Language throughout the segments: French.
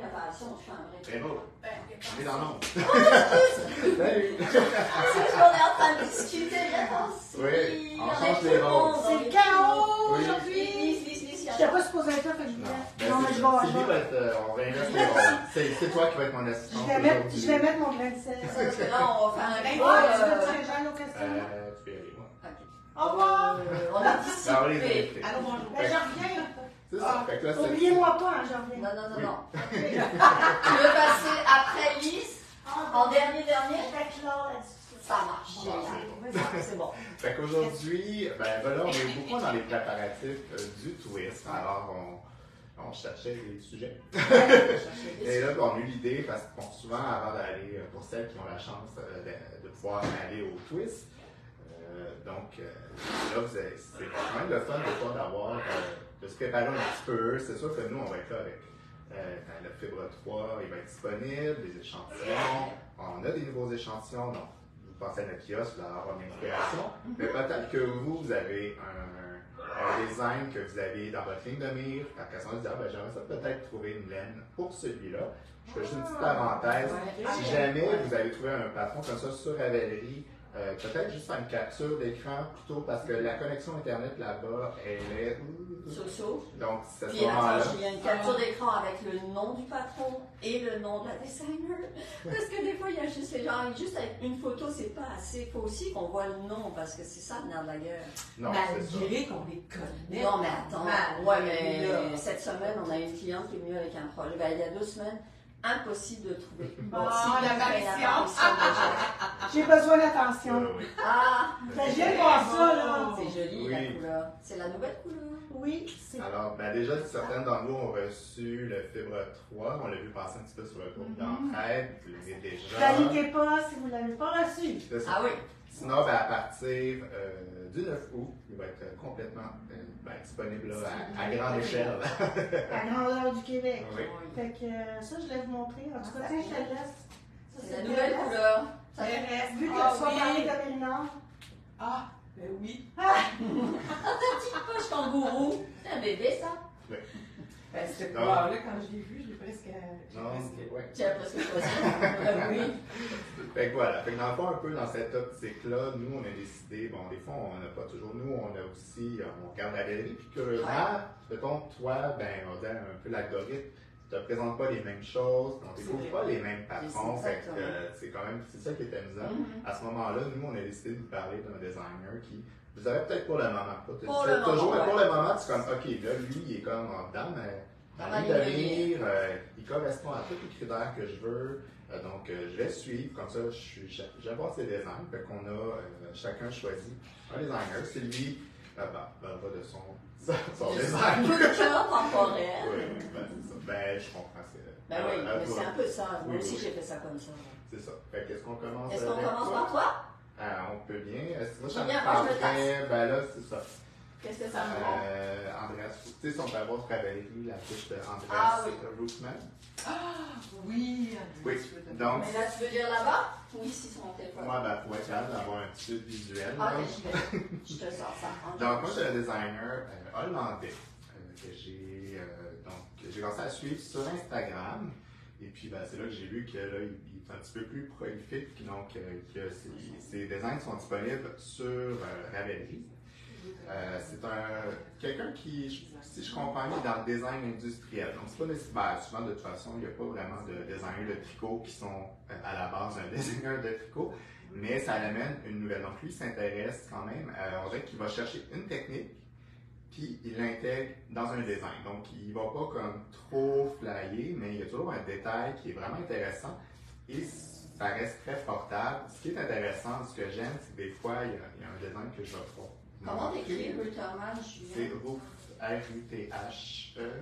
préparation, je fais un vrai. C'est beau. On est dans l'ombre. Salut! C'est qu'on est en train de discuter, merci! Oui, on change Avec les tout le rôles. monde. C'est le chaos Oui. aujourd'hui. Lise, Je n'étais pas supposée être là, fait que je Non, voulais. Non, mais je vais. Sylvie va être, on va inverser les rôles. C'est toi qui vas être mon assistante. Je vais mettre mon grain de sel. Parce que là, on va faire un Ouais, gros. tu veux que j'aille aux questions? Tu peux y aller, moi. Ok. Au revoir. On a anticipé. Allô, bonjour. Ben, je reviens. C'est ça. Fait que là, c'est. Oubliez-moi pas, hein, je reviens. Non. Tu veux passer après Lise? En dernier? Fait clore la discussion. Ça marche. C'est bon. Fait qu'aujourd'hui, ben voilà, on est beaucoup dans les préparatifs du twist. Alors, on cherchait des sujets. Et là, on a eu l'idée, parce que bon, souvent, avant d'aller, pour celles qui ont la chance de pouvoir aller au twist, donc là, c'est quand même le fun des fois d'avoir, de se préparer un petit peu. C'est sûr que nous, on va être là avec le Fibre 3, il va être disponible, des échantillons. On a des nouveaux échantillons, donc vous pensez à notre kiosque, vous allez avoir une inspiration. Mais peut-être que vous avez un design que vous avez dans votre ligne de mire. Après ça, on se dit, j'aimerais ça peut-être trouver une laine pour celui-là. Je fais juste une petite parenthèse. Si jamais vous avez trouvé un patron comme ça sur Ravelry, peut-être juste faire une capture d'écran plutôt parce que la connexion Internet là-bas, elle est. So-so. Donc, c'est à ce Puis moment-là. attends, il y a une capture d'écran avec le nom du patron et le nom de la designer. Parce que des fois, il y a juste les gens, juste avec une photo, c'est pas assez. Il faut aussi qu'on voit le nom parce que c'est ça le nerf de la guerre. Non, c'est ça. Malgré qu'on les connaît. Non, mais attends. Mal. Ouais, mais cette semaine, on a une cliente qui est venue avec un projet. Ben, il y a 2 semaines, impossible de trouver. Bon, si la vous faites version. attention déjà. J'ai besoin d'attention. Oui. Ah, Ben, j'aime voir ça, là. c'est joli la Oui. couleur. C'est la nouvelle couleur. Oui, c'est. Alors, ben déjà, certaines d'entre vous ont reçu le Fibre 3. On l'a vu passer un petit peu sur le groupe d'entraide. Vous l'avez déjà. Paniquez pas si vous ne l'avez pas reçu. C'est ça. Ah oui. Sinon, ben, à partir du 9 août, il va être complètement disponible là, à grande échelle. À grandeur du Québec. Oui. Fait que ça, je vais vous montrer. En tout cas, tiens, je te le laisse. Ça, C'est la nouvelle couleur. Ça fait Thérèse. Vu que Ah tu vas parler oui. de Mélinard. Ah, ben oui. petite poche kangourou. C'est un bébé, ça. Ben, cette Non. couleur-là, quand je l'ai vue, j'ai presque. Non, ouais. Tu as presque choisi. Oui. Fait que voilà. Fait que dans le fond, un peu dans cette optique-là, nous, on a décidé, bon, des fois, on n'a pas toujours nous, on a aussi, on regarde la galerie, puis curieusement, mettons, toi, ben, on va dire un peu l'algorithme, ne te présente pas les mêmes choses, on ne découvre pas les mêmes patrons, C'est fait que c'est quand même, c'est ça qui est amusant. À ce moment-là, nous, on a décidé de vous parler d'un designer qui, vous avez peut-être pour le moment, pas Pour le moment, toujours, mais pour ouais. le moment, c'est comme, ok, là, lui, il est comme en dedans, mais Dans dans ma la ligne de ligne de mire, il correspond à tous les critères que je veux. Donc, je vais suivre, comme ça, j'aime voir ses designs. Fait qu'on a chacun choisi un designer. Sylvie va de son design. Coup de cœur temporel. Oui, ben, c'est ça. Ben, je comprends. Ben oui, mais c'est un peu ça. Moi Oui, aussi, oui. j'ai fait ça comme ça. C'est ça. Fait qu'est-ce qu'on commence Est-ce qu'on avec commence toi? par toi? On peut bien. Moi, Je j'en viens, moi, je me parlerai. Ben là, c'est ça. Qu'est-ce que ça me montre? Andreas, tu sais, si on peut avoir travaillé la fiche de Andreas Ah oui. Rootman. Ah, oui. Oui, donc, Mais là, tu veux dire là-bas? Ou ici sur mon téléphone? moi, ben, pour être capable d'avoir un petit visuel. Ah, là. ok, je te sors ça. Donc, moi, je suis un designer hollandais que j'ai commencé à suivre sur Instagram. Et puis, ben, c'est là que j'ai vu qu'il est un petit peu plus prolifique. Donc, que ses designs sont disponibles sur Ravelry. C'est quelqu'un qui, si je comprends bien, est dans le design industriel. Donc, c'est pas nécessaire. Souvent, de toute façon, il n'y a pas vraiment de designers de tricot qui sont à la base un designer de tricot. Mais ça l'amène une nouvelle. Donc, lui, il s'intéresse quand même. On dirait qu'il va chercher une technique, puis il l'intègre dans un design. Donc, il ne va pas comme trop flyer, mais il y a toujours un détail qui est vraiment intéressant et ça reste très portable. Ce qui est intéressant, ce que j'aime, c'est que des fois, il y a un design que je vais pas. Comment t'écris Rutherman, Julien? C'est R-U-T-H-E.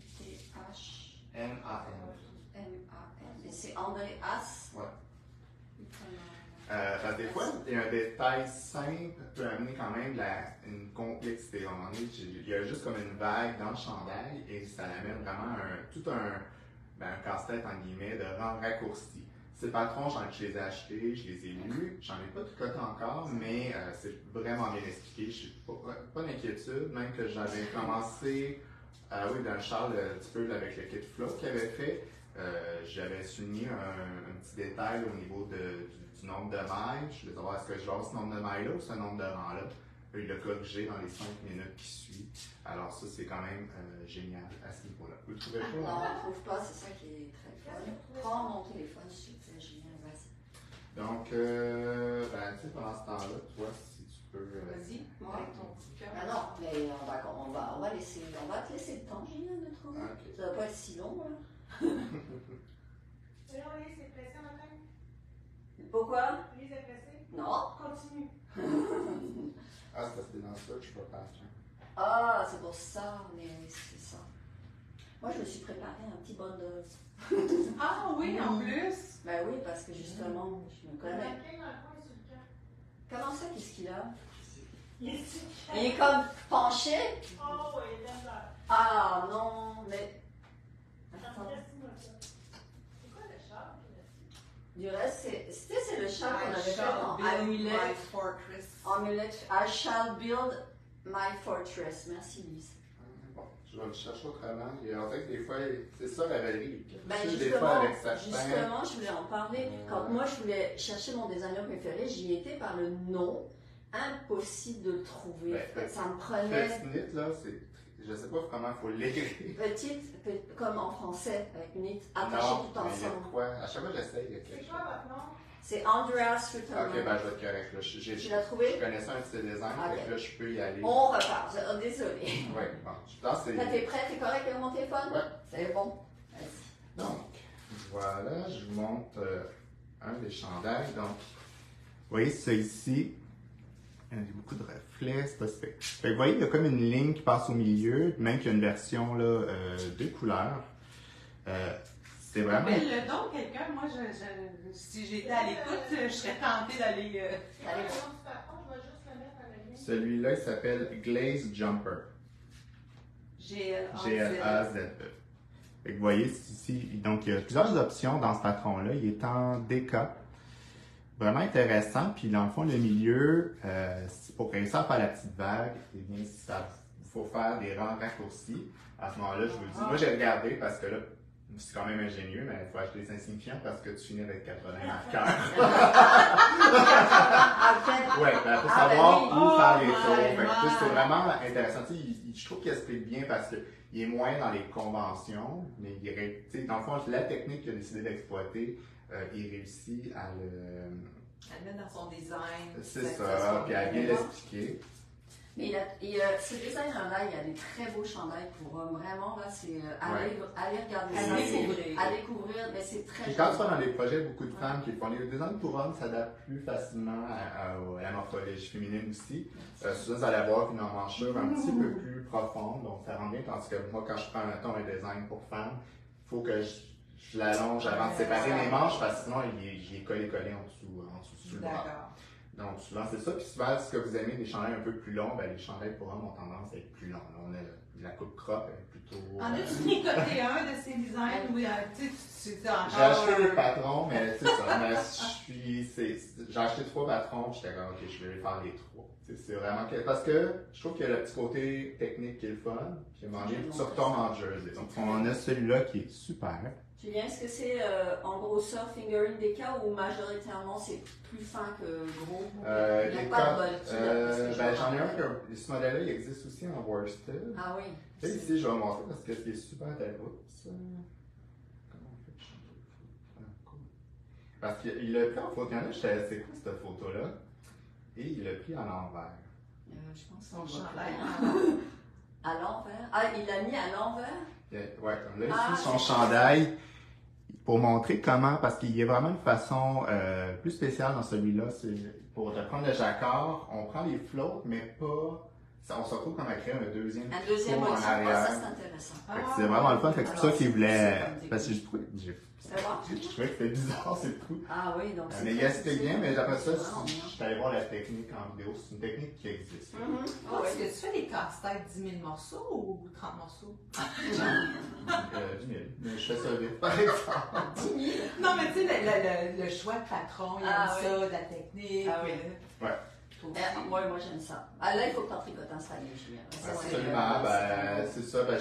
U-T-H-M-A-N. Et c'est Andreas. Ouais. Parce que des fois, il y a un détail simple peut amener quand même une complexité. À un moment donné, il y a juste comme une vague dans le chandail et ça amène vraiment un casse-tête en guillemets de raccourci. Ces patrons, je les ai achetés, je les ai lus, j'en ai pas tout côté encore, mais c'est vraiment bien expliqué. Je n'ai pas d'inquiétude, même que j'avais commencé, oui, dans Charles, un petit peu avec le kit flow qu'il avait fait. J'avais souligné un petit détail au niveau du nombre de mailles. Je voulais savoir est-ce que je vais avoir ce nombre de mailles-là ou ce nombre de rangs-là. Il l'a corrigé dans les 5 minutes qui suivent. Alors ça, c'est quand même génial à ce niveau-là. Vous le trouvez pas? Non, on ne trouve pas, c'est ça qui est très fun. Prends mon téléphone, s'il te plaît, génial, vas-y. Donc, ben, tu sais, pendant ce temps-là, toi, si tu peux... Vas-y, avec ton petit cœur. Ah non, mais on va te laisser le temps, Génial, de trouver. Ok. Ça va pas être si long, là. C'est long, Lise, c'est pressé en même. Pourquoi? Lise est pressée. Non. Continue. Ah, c'est parce que dans ça, je suis pas patient. Ah, c'est pour ça, mais oui, c'est ça. Moi, je me suis préparé un petit bundle. Ah oui, en plus. Ben oui, parce que justement, je me Le connais. mannequin dans le coin est sur le cœur. Comment ça, qu'est-ce qu'il a? Il est sur le cœur. Il est comme penché? Oh, oui, il aime là. Ah non, mais... Attends. Laisse-moi ça. C'est quoi le char qu'il a dit? Du reste, c'est le chat qu'on I avait fait shall en build my amulette. fortress. Amulette. I shall build my fortress. Merci, Lise. Bon, je vais le chercher autrement. Et en fait, des fois, c'est ça la Valérie. Ben Des fois, justement, avec certains... justement, je voulais en parler. Quand moi, je voulais chercher mon designer préféré, j'y étais par le nom. Impossible de le trouver. Ben, Ça me prenait... Petite knit, là, c'est... Je sais pas comment il faut l'écrire. Comme en français, avec knit, attaché Non, tout mais il y a ensemble. quoi? À chaque fois, j'essaye. Il y a quelque C'est chose. quoi votre nom? C'est Andreas Rutherman. Ok, ben je vais être correct. Là. Tu l'as trouvé? Je connaissais un de ses designs, Ok. fait que là, je peux y aller. On repart. Oh, désolée. Ouais, bon. Je pense que Là, c'est... t'es prêt? T'es correct avec mon téléphone? Ouais. C'est bon. Vas-y. Donc, voilà, je vous montre un des chandails. Donc, vous voyez, ça ici, il y a beaucoup de reflets, c'est pas super. Fait que vous voyez, il y a comme une ligne qui passe au milieu, même qu'il y a une version là, deux couleurs. C'est vraiment... Mais le don, quelqu'un, moi, si j'étais à l'écoute, je serais tentée d'aller. C'est quoi le nom du patron? Je vais juste le mettre à la ligne. Celui-là, il s'appelle Glaze Jumper. GLAZE. Fait que vous voyez ici, donc il y a plusieurs options dans ce patron-là. Il est en DK. Vraiment intéressant. Puis dans le fond, le milieu, c'est pour réussir à faire la petite vague, eh bien, il faut faire des rangs raccourcis. À ce moment-là, je vous le dis. Moi, j'ai regardé parce que là, c'est quand même ingénieux, mais il faut acheter des insignifiants parce que tu finis avec 80 marqueurs. Ouais, ben, pour savoir oui. où faire les Oh tours. my Fait que, tu sais, c'est God. vraiment intéressant. Tu sais, je trouve qu'il explique bien parce qu'il est moins dans les conventions, mais tu sais, dans le fond, la technique qu'il a décidé d'exploiter, il réussit à le. Elle met dans son design. C'est ça, puis à bien l'expliquer. Mais ce designer-là, il y a des très beaux chandails pour hommes. Vraiment, là, c'est aller regarder ça. À découvrir, mais c'est très Puis quand tu vas dans des projets, beaucoup de femmes qui font les designs pour hommes s'adaptent plus facilement à la morphologie féminine aussi. Souvent, vous allez avoir une emmanchure un petit peu plus profonde, donc ça rend bien. Tandis que moi, quand je prends un design pour femme, il faut que je l'allonge avant de séparer mes manches parce que sinon, il est collé en dessous sous le bras. D'accord. Donc souvent c'est ça. Puis souvent, ce que vous aimez des chandails un peu plus longs, ben, les chandails pour hommes ont tendance à être plus longs. Là, on a la coupe crop elle est plutôt. En as-tu tricoté un de ces designs où tu sais, c'est encore. J'ai acheté des patrons, mais c'est ça. Mais j'ai acheté 3 patrons, j'étais comme ok, je vais les faire les 3. C'est vraiment parce que je trouve qu'il y a le petit côté technique qui est le fun, puis manger, tu retombes en jersey. Donc on a celui-là qui est super. Julien, est-ce que c'est en grosseur fingering DK ou majoritairement c'est plus fin que gros? Il n'y a pas de bol. J'en ai un que ce modèle-là, il existe aussi en worsted. Ah oui. Et ici, je vais montrer parce que ce qui est super intéressant. Comment on fait pour changer de photo? Ah, cool. Parce qu'il l'a pris en photo. Il y en a, je savais, c'est quoi cette photo-là? Et il l'a pris à l'envers. Je pense Son qu'on va chandail. à l'envers. Ah, il l'a mis à l'envers? Ouais, comme là, ici, son chandail. Pour montrer comment, parce qu'il y a vraiment une façon plus spéciale dans celui-là, c'est pour prendre le jacquard, on prend les flottes, mais pas. On se retrouve comme à créer un deuxième motif. en Ah, arrière. ça c'est intéressant. Fait que c'est vraiment le fun. Fait que c'est pour ça qu'il voulait. Parce que je trouvais C'est que c'était bizarre, c'est tout. Ah oui, donc c'est. Mais il explique bien, mais après ça, vraiment bien. je suis allé voir la technique en vidéo. C'est une technique qui existe. Oh, est-ce que tu fais des casse-têtes 10 000 morceaux ou 30 morceaux? 10 000. Mais je fais ça vite, par exemple. 10 000. Non, mais tu sais, le choix de patron, il y a Ah, ça, de la technique. Ah oui. Ouais. Moi j'aime ça. Ah là, il faut que tu en tricotes un style, Julien. Ça, c'est Absolument, c'est c'est ça.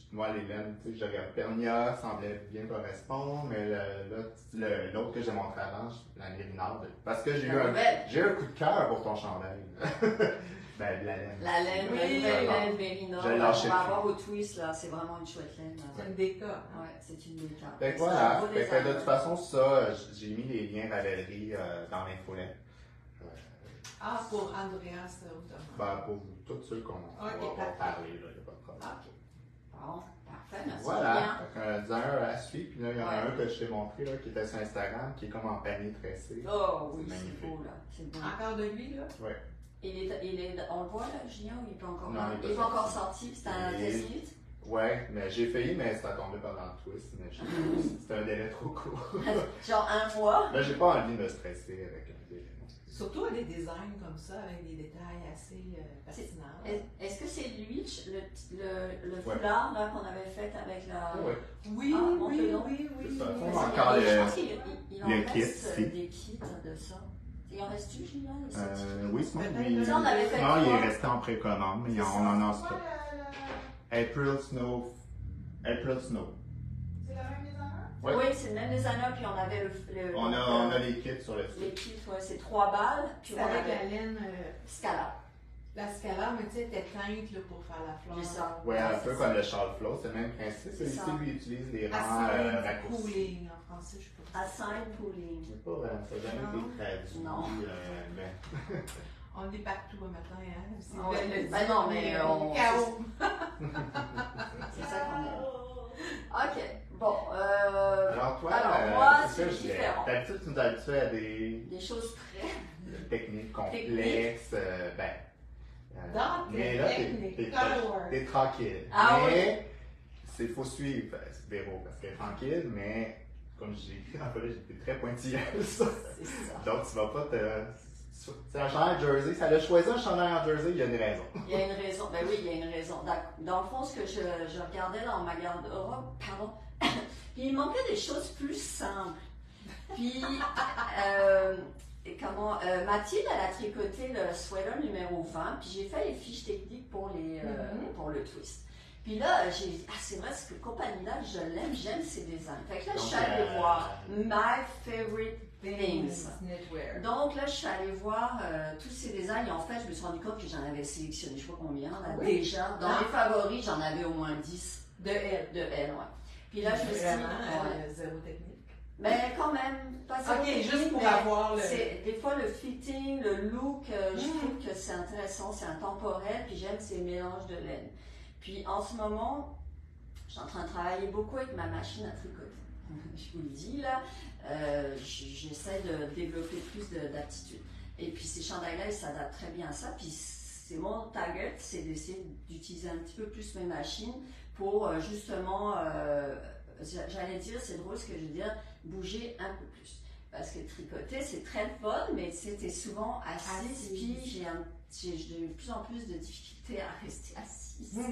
moi, les laines, tu sais, je regarde Pernia, semblait bien correspondre, mais l'autre que j'ai montré avant, la Mérinard, parce que j'ai eu un coup de cœur pour ton chandail. Ben, la laine. La laine, oui, la laine Mérina. On va plus. avoir au twist, là. C'est vraiment une chouette laine. C'est une déca. Ouais, c'est une déca. Fait que voilà. Fait que de toute façon, ça, j'ai mis les liens Ravelry dans l'infolette. Ah, pour Andreas Ottoman. Ben, pour tous ceux qu'on va parler, il n'y a pas de problème. OK. Bon, parfait, merci. Voilà. Fait un à suivre, puis là, il y en a un que je t'ai montré, là, qui était sur Instagram, qui est comme en panier tressé. Oh oui, c'est beau, là. C'est beau. Encore de lui, là? Oui. On le voit, là, Julien, ou il est pas encore Non, il est pas encore sorti, c'est un test minute? Ouais, mais j'ai failli, mais ça a tombé pendant le twist, mais c'était un délai trop court. Genre un mois? Mais j'ai pas envie de me stresser avec un délai. Surtout des designs comme ça, avec des détails assez fascinants. Est-ce que c'est lui, le foulard là, qu'on avait fait avec la... Oui. Oui, oui. C'est ça. Je Encore pense qu'il en le reste kit, des kits de ça. Il en reste-tu, Julien? Oui, sinon, Ça, on avait fait non, il quoi? est resté en précommande, mais on en a en stock. April Snow. C'est la même designer? Ouais. Oui, c'est le même designer, puis on avait On a les kits sur le les site. kits, ouais, c'est 3 balles, puis C'est on avec avait la laine, Scala. la scala, mais tu sais, était teinte là, pour faire la fleur. J'ai ça. Ouais, un c'est peu ça. comme le Charles Flow, c'est le même principe. C'est Ici, ça. lui, il utilise les rangs Acide raccourcis. cooling en français, je sais pas. Acide pooling. C'est pas vraiment, ça n'a jamais été traduit. Non. Mais... On est partout maintenant, hein? C'est Ben non, mais on... chaos. C'est ça qu'on aime. OK. Bon, Alors, toi, moi, c'est ça, c'est différent. d'habitude, tu nous habitues à des Des choses très... techniques complexes. Mais là, t'es tranquille. Ah mais il faut suivre Véro, parce qu'elle est tranquille, mais comme j'ai écrit dans le collège, j'étais très pointilleuse. C'est ça. Donc, tu vas pas te. C'est un chandail en jersey. Ça a choisi un chandail en jersey, il y a une raison. Il y a une raison. Ben oui, il y a une raison. Dans le fond, ce que je regardais dans ma garde-robe, pardon, puis il manquait des choses plus simples. Puis, Mathilde, elle a tricoté le sweater numéro 20, puis j'ai fait les fiches techniques pour le twist. Puis là, j'ai dit, c'est vrai, cette compagnie-là, je l'aime, j'aime ses designs. Fait que là, je suis allée voir My Favorite Things. Donc là, je suis allée voir tous ces designs et en fait, je me suis rendu compte que j'en avais sélectionné, je sais pas combien, là, déjà. Dans mes favoris, j'en avais au moins 10 de elle, ouais. Puis là, je me suis dit, zéro technique. Mais quand même, pas ça. Ok, juste pour avoir le... Des fois, le fitting, le look, je trouve que c'est intéressant, c'est intemporel, puis j'aime ces mélanges de laine. Puis en ce moment, je suis en train de travailler beaucoup avec ma machine à tricoter. Je vous le dis là, j'essaie de développer plus d'aptitude. Et puis ces chandails-là, ils s'adaptent très bien à ça. Puis c'est mon target, c'est d'essayer d'utiliser un petit peu plus mes machines pour justement, j'allais dire, c'est drôle ce que je veux dire, bouger un peu plus. Parce que tricoter, c'est très fun, mais c'était souvent assise, puis j'ai de plus en plus de difficultés à rester assise. Donc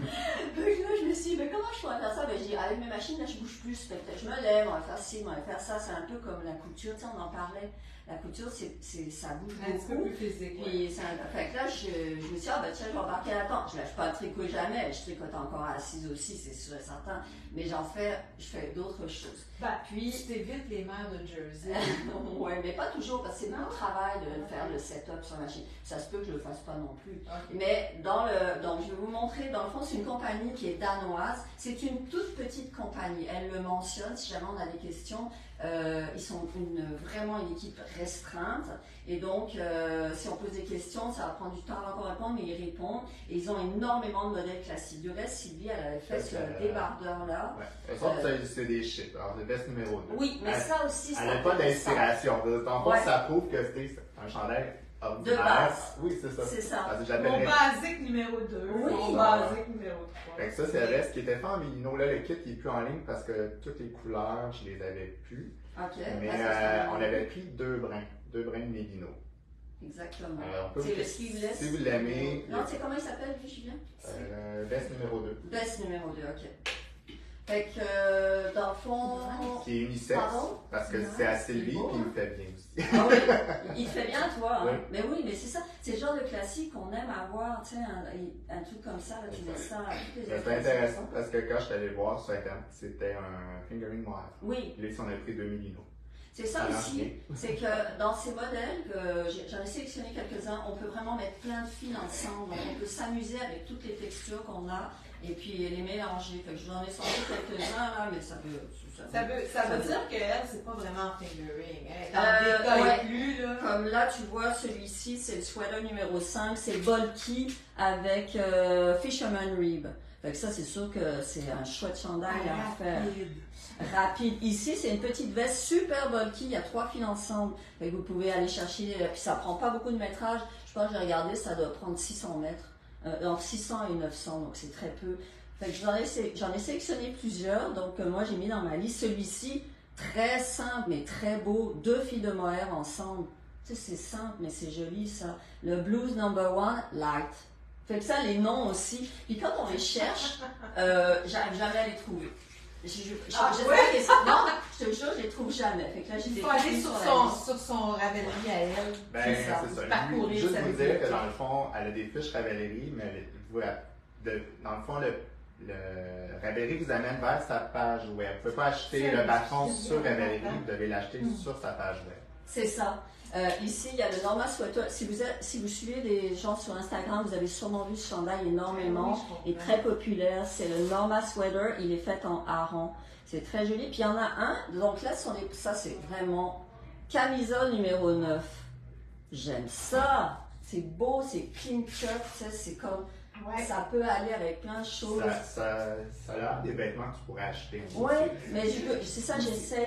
là, je me suis dit, mais comment je pourrais faire ça? Ben, j'ai dit, avec mes machines, là, je bouge plus. Fait que je me lève, on va faire ci, on va faire ça. C'est un peu comme la couture, tu sais, on en parlait. La couture, ça bouge un petit peu beaucoup. plus physique. Puis, fait que là, je me suis dit, tiens, je vais embarquer là-dedans. Je lâche pas le tricot jamais. Je tricote encore assise aussi, c'est sûr et certain. Mais je fais d'autres choses. Puis, tu t'évites les mères de Jersey. Oui, mais pas toujours, parce que c'est beaucoup de travail de faire le setup sur la machine. Ça se peut que je le fasse pas non plus. Okay. Mais donc, je vais vous montrer, dans le fond, c'est une compagnie qui est danoise. C'est une toute petite compagnie. Elle le mentionne, si jamais on a des questions. Ils sont vraiment une équipe restreinte. Et donc, si on pose des questions, ça va prendre du temps avant qu'on réponde, mais ils répondent. Et ils ont énormément de modèles classiques. Du reste, Sylvie, elle avait fait ce débardeur-là. Ouais. C'est des chips. Alors, le best numéro 2. Oui, mais ça aussi, c'est. Elle n'a pas d'inspiration. En fait, ça prouve que c'est un chandail de base. Oui, c'est ça. C'est ça. Mon basique numéro 2. Oui. Mon basique numéro 3. Fait que ça, c'est le reste qui était fait en mélino. Là, le kit il n'est plus en ligne parce que toutes les couleurs, je les avais plus. OK. Mais on avait pris 2 brins de mélino. Exactement. C'est le sleeveless. Si vous l'aimez. Non, c'est comment il s'appelle, lui, Julien? Best numéro 2. Best numéro 2, OK. Fait que, dans le fond, qui est unisexe, Pardon? parce que Non, c'est à Sylvie, c'est beau, puis il me fait bien aussi. Ah oui, il te fait bien, toi. Hein? Oui. Mais oui, mais c'est ça. C'est le genre de classique qu'on aime avoir, tu sais, un truc comme ça, là, tu mets ça à toutes les C'était intéressant parce que quand je suis allé voir sur Internet, c'était un fingering moire. Oui, Là, on a pris 2 millinaux. c'est ça aussi. C'est que dans ces modèles, j'en ai sélectionné quelques-uns, on peut vraiment mettre plein de fils ensemble. Donc on peut s'amuser avec toutes les textures qu'on a et puis les mélanger. Fait que je vous en ai sorti quelques-uns là, mais ça Ça veut dire qu'elle, c'est pas vraiment fingering. Elle est en détail ouais. plus, là. Comme là, tu vois, celui-ci, c'est le sweater numéro 5, c'est bulky avec Fisherman Rib. Fait que ça, c'est sûr que c'est un chouette chandail à faire. Rapide. Ici, c'est une petite veste super bulky. Il y a 3 fils ensemble. Fait que vous pouvez aller chercher. Puis ça prend pas beaucoup de métrage. Je pense que j'ai regardé, ça doit prendre 600 mètres. Entre 600 et 900, donc c'est très peu. Fait que j'en ai sélectionné plusieurs. Donc moi, j'ai mis dans ma liste celui-ci. Très simple, mais très beau. 2 filles de mohair ensemble. Tu sais, c'est simple, mais c'est joli, ça. Le Blues Number 1 Light. Fait que ça, les noms aussi. Puis quand on les cherche, j'arrive jamais à les trouver. Non, je te jure, je les trouve jamais. Fait que là, Il faut aller sur son Ravelry à elle. Ben, C'est ça. c'est ça. Parcourir Juste sa vous dire bibliothèque. que dans le fond, elle a des fiches Ravelry, mais dans le fond, le Ravelry vous amène vers sa page web. Vous ne pouvez pas acheter le patron sur Ravelry, vous devez l'acheter sur sa page web. C'est ça. Ici, il y a le Norma Sweater. Si vous suivez des gens sur Instagram, vous avez sûrement vu ce chandail énormément. Il est très populaire. C'est le Norma Sweater. Il est fait en hareng. C'est très joli. Puis il y en a un. Donc là, ça, c'est vraiment camisole numéro 9. J'aime ça. C'est beau, c'est clean cut. C'est comme... Ouais. Ça peut aller avec plein de choses. Ça a l'air des vêtements que tu pourrais acheter. Oui, mais c'est ça,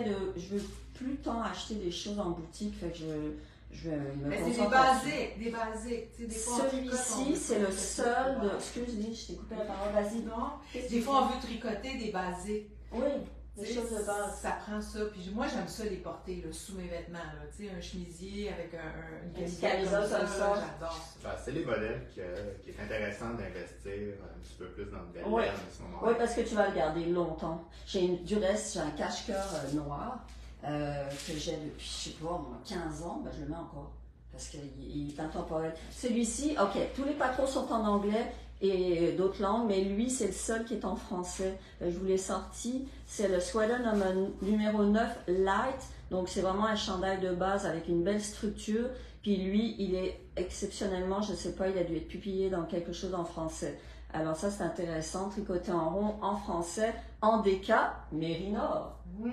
je veux plus tant acheter des choses en boutique, fait que je vais me Mais c'est concentrer là-dessus. des basiques. Tu sais, des fois, en tricot, Celui-ci, c'est le seul de... Excuse-moi, je t'ai coupé la parole, vas-y. Non, des fois, on veut tricoter des basiques. Oui, des choses de base. Ça prend ça. Puis moi, j'aime ça les porter là, sous mes vêtements. Là. Tu sais, un chemisier avec une camisole comme ça. là, j'adore ça. Ben, c'est les modèles qui est intéressant d'investir un petit peu plus dans le bel Oui. à ce moment-là. Oui, parce que tu vas le garder longtemps. Du reste, j'ai un cache-cœur noir que j'ai depuis, je sais pas, moi, 15 ans, ben, je le mets encore. Parce qu'il est intemporel. Celui-ci, ok, tous les patrons sont en anglais et d'autres langues, mais lui, c'est le seul qui est en français. Je vous l'ai sorti. C'est le sweater numéro 9 Light. Donc, c'est vraiment un chandail de base avec une belle structure. Puis lui, il est exceptionnellement, je sais pas, il a dû être publié dans quelque chose en français. Alors ça, c'est intéressant, tricoté en rond, en français, en déca, Mérinor. Mais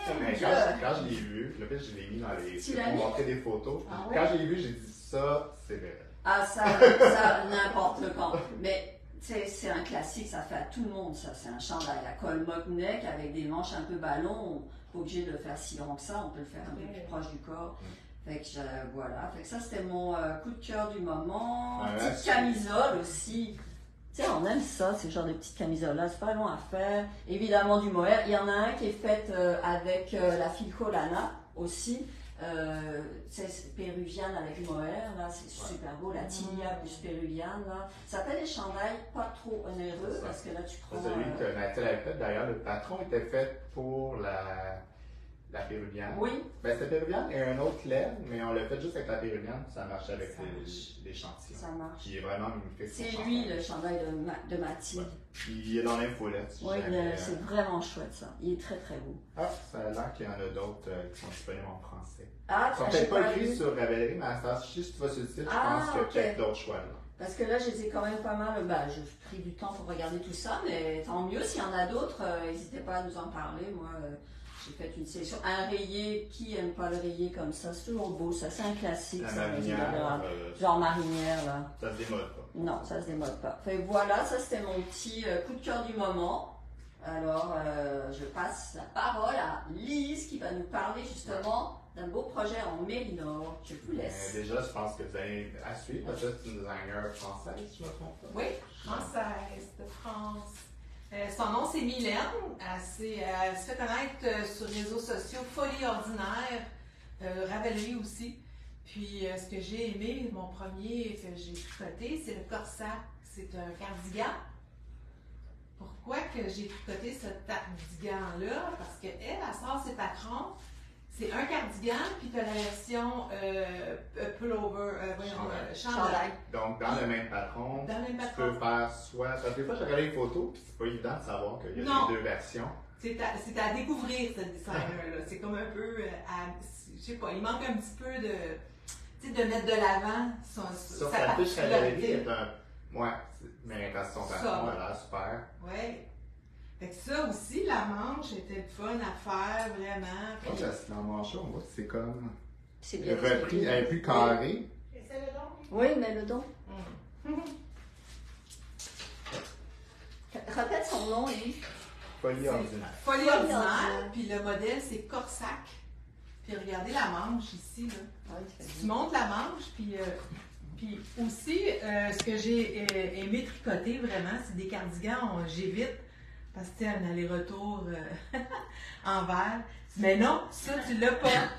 quand je l'ai vu, le fait, je l'ai mis dans les... Tu l'as pour mis? montrer des photos. Ah ouais? Quand je l'ai vu, j'ai dit ça, c'est vrai. Ah, ça n'importe quand. Mais c'est un classique, ça fait à tout le monde, ça. C'est un chandail à col mock-neck avec des manches un peu ballon. Pas obligé de le faire si long que ça, on peut le faire un peu plus proche du corps. Fait que voilà. Fait que ça, c'était mon coup de cœur du moment. Ouais, Petite camisole aussi. Tu sais, on aime ça, ces genres de petites camisoles-là. C'est pas long à faire. Évidemment, du mohair. Il y en a un qui est fait avec la Filco Lana aussi. C'est péruvienne avec mohair, là, c'est super beau, la tilia plus péruvienne, là. Ça fait des chandails pas trop onéreux, parce que là, tu prends... C'est celui que Nathalie avait fait. D'ailleurs, le patron était fait pour la péruvienne. Oui, Ben, c'était péruvienne et un autre laine, mais on l'a fait juste avec la péruvienne, puis ça marche avec l'échantillon. ça marche. Qui est vraiment magnifique. C'est lui, le chandail de Mathilde. Puis il est dans l'infolette. Si Oui, jamais, c'est vraiment chouette, ça. Il est très, très beau. Ah, ça a l'air qu'il y en a d'autres qui sont disponibles en français. Ah, Ils sont peut-être pas écrits sur Ravelry, mais à ça, si tu vas sur le site, je pense qu'il y a peut-être d'autres choix là. Parce que là, je les ai quand même pas mal. Ben, j'ai pris du temps pour regarder tout ça, mais tant mieux. S'il y en a d'autres, n'hésitez pas à nous en parler. Moi, j'ai fait une sélection. Un rayé, qui aime pas le rayé comme ça? C'est toujours beau, ça. C'est un classique. La ça, marinière, genre marinière, là. ça se démode pas. Non, ça se démode pas. Fait que voilà, ça c'était mon petit coup de cœur du moment. Alors, je passe la parole à Lise qui va nous parler justement d'un beau projet en Mérinor. Je vous laisse. Déjà, je pense que vous allez à suivre, parce que c'est une designer française, si je me trompe pas. Oui, française de France. Son nom, c'est Mylène. Elle se fait connaître sur les réseaux sociaux Folie Ordinaire, Ravelry aussi. Puis, ce que j'ai aimé, mon premier que j'ai tricoté, c'est le Corsac. C'est un cardigan. pourquoi que j'ai tricoté ce cardigan-là? Parce qu'elle sort ses patrons. C'est un cardigan, puis tu as la version pullover, chandail. Donc, dans le même patron, Dans le même tu patron. peux faire soit... Parce que des fois, j'ai regardé les photos, puis c'est pas évident de savoir qu'il y a Non. les deux versions. C'est à découvrir, ce designer-là. C'est comme un peu, je sais pas, il manque un petit peu de, tu sais, de mettre de l'avant Sur sa sa fiche calorie particularité. est un... Ouais, mais parce que son patron a l'air super. Ouais. Fait que ça aussi, la manche était le fun à faire, vraiment. Moi, Puis- dans le manchot, on voit que c'est comme... C'est bien. repris, elle est plus carrée. Et c'est le don? Oui, mais le don. Hum. Répète son nom, lui. Folie C'est ordinaire. Folie Folie ordinaire, ordinaire. puis le modèle c'est Corsac. Puis regardez la manche ici, là. Ouais, Tu montes la manche, puis aussi, ce que j'ai aimé tricoter vraiment, c'est des cardigans, j'évite, parce que tu sais, un aller-retour en verre. Mais non, ça, tu l'as pas.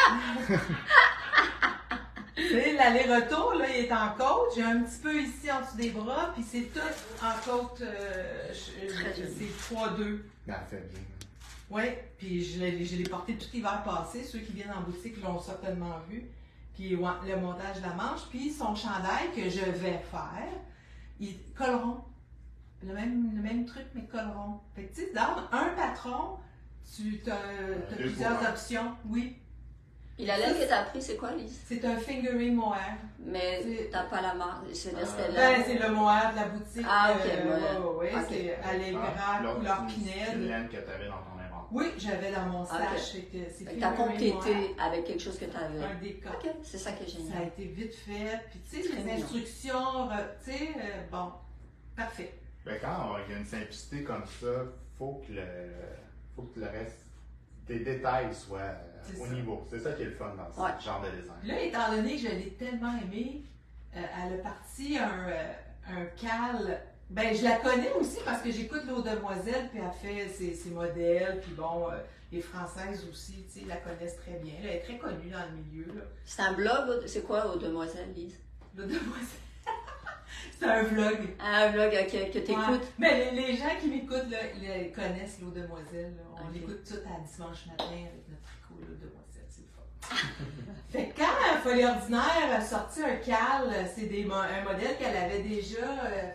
Tu sais, l'aller-retour, là, il est en côte. J'ai un petit peu ici en dessous des bras, puis c'est tout en côte. C'est 3-2. Elle fait bien. Oui, puis je l'ai porté tout l'hiver passé. Ceux qui viennent en boutique l'ont certainement vu. Puis ouais, le montage de la manche, puis son chandail que je vais faire, ils colleront. Le même truc, mais colleront. Fait que tu sais, dans un patron, tu as Deux plusieurs pour un. options. Oui, Et la laine que t'as pris, c'est quoi, Lise? c'est un fingering mohair. Mais C'est- t'as pas la marque. C'est-à-dire que c'était Ben, la... c'est le mohair de la boutique. Ah, ok, ouais, Ok. c'est Allegra, l'autre, couleur c'est une pinède. laine que tu avais dans ton inventaire. Oui, j'avais dans mon Ok. stash. Fait que c'est Fait que t'as fingering mohair, complété avec quelque chose que t'avais. un décor. Ok, c'est ça qui est Ça a génial. été vite fait. Puis tu sais, Très les mignon. instructions, tu sais, bon, parfait. Ben, quand il y a une simplicité comme ça, faut que le reste, tes détails soient C'est au ça. niveau. C'est ça qui est le fun dans Ouais. ce genre de design. Là, étant donné que je l'ai tellement aimée, elle a parti un cal. Ben, je la connais aussi parce que j'écoute l'Eau Demoiselle, puis elle fait ses modèles, puis bon, les Françaises aussi, tu sais, la connaissent très bien. Elle est très connue dans le milieu, là. C'est un blog, c'est quoi, aux demoiselles, Lise? L'Eau Demoiselle. C'est un vlog. Un blog que t'écoutes. Ouais. Mais les gens qui m'écoutent là, connaissent l'Eau Demoiselle. Là. On Ok. l'écoute tout à dimanche matin avec notre tricot l'Eau Demoiselle, c'est le fun. Fait que quand Folie Ordinaire a sorti un cal, c'est un modèle qu'elle avait déjà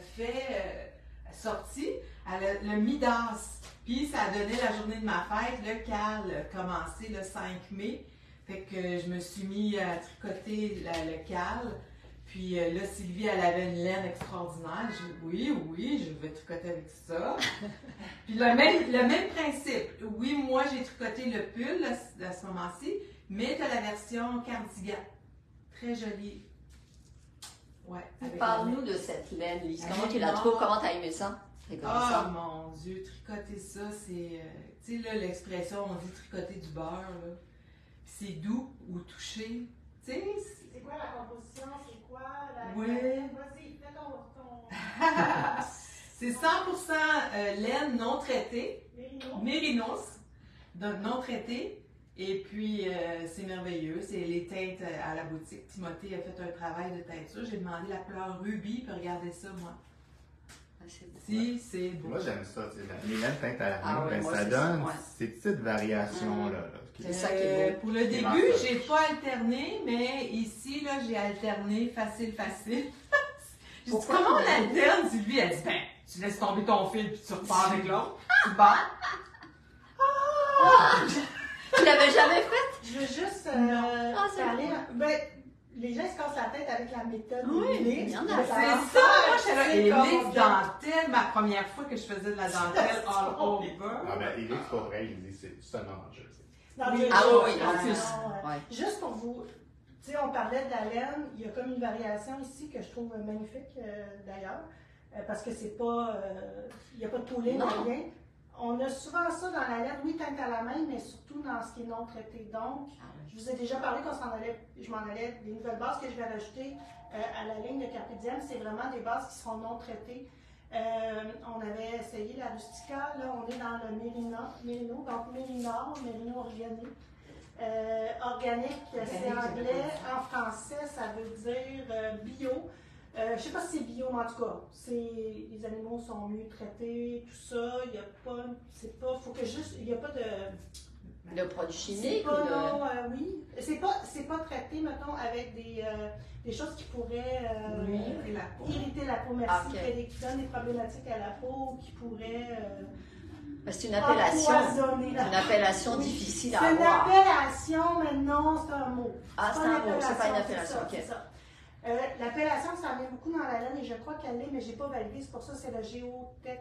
sorti, elle a le Midas. Puis ça a donné la journée de ma fête, le cal a commencé le 5 mai. Fait que je me suis mis à tricoter le cal. Puis là, Sylvie, elle avait une laine extraordinaire. J'ai dit oui, je vais tricoter avec ça. Puis le même principe. Oui, moi, j'ai tricoté le pull à ce moment-ci, mais tu as la version cardigan. Très jolie. Ouais. avec la Parle-nous laine. de cette laine, Lise. La Comment tu laine la noire. trouves? Comment t'as aimé ça? Tricoter Ah ça? mon Dieu, tricoter ça, c'est. Tu sais, là, l'expression, on dit tricoter du beurre, là. Puis c'est doux ou touché. Tu sais, C'est quoi la composition? C'est quoi la... Ouais. Vas-y, fais ton... c'est 100% laine non traitée. Mérino. Mérinos, donc non traité. Et puis, c'est merveilleux. C'est les teintes à la boutique. Timothée a fait un travail de teinture. J'ai demandé la couleur rubis, puis regardez ça, moi. Ah, c'est beau. Si, c'est beau. Moi, j'aime ça. Tu sais, les laines teintes à la main, Ah ouais, ben, moi, ça c'est donne ça, ouais. ces petites variations-là. là, qui- C'est ça qui est beau. Pour le début, marqué. j'ai pas alterné, mais ici, là, j'ai alterné facile. J'ai dit, Pourquoi? comment on alterne? Sylvie, elle dit, ben, tu laisses tomber ton fil, puis tu repars avec l'autre. Tu bats. Tu l'avais jamais fait? Je veux juste Ah, c'est parler... bon. Ben, les gens se cassent la tête avec la méthode Oui, Helix. il y en a. Mais C'est va ça, moi, j'étais là, c'est Helix comme- dentelle, ma première fois que je faisais de la dentelle all over. Ah, ben, il est pas vrai, il dit c'est seulement dans le jeu. Dans Oui. le Ah jeu. oui, en plus. Ouais. Ouais. Juste pour vous, tu sais, on parlait de la laine, il y a comme une variation ici que je trouve magnifique d'ailleurs, parce que c'est pas, il n'y a pas de poulet, Non. rien. On a souvent ça dans la laine, oui, teinte à la main, mais surtout dans ce qui est non traité. Donc, je vous ai déjà parlé je m'en allais, des nouvelles bases que je vais rajouter à la ligne de Carpe Diem, c'est vraiment des bases qui seront non traitées. On avait essayé la Rustica, là on est dans le Mérino, donc Mérino organique. Organique, c'est Organique, anglais, en français ça veut dire bio. Je sais pas si c'est bio, mais en tout cas, les animaux sont mieux traités, tout ça. Il n'y a pas, faut que juste, il n'y a pas de produits chimiques pas, ou de... non, oui. C'est pas traité, mettons, avec des choses qui pourraient irriter la peau, merci, qui donnent des problématiques à la peau, qui pourraient... c'est une appellation difficile à avoir. C'est une appellation, mais non, c'est un mot. Ah, c'est un mot, c'est pas une appellation, ok. L'appellation, ça vient beaucoup dans la laine et je crois qu'elle l'est, mais je n'ai pas validé, c'est pour ça que c'est le Géotech.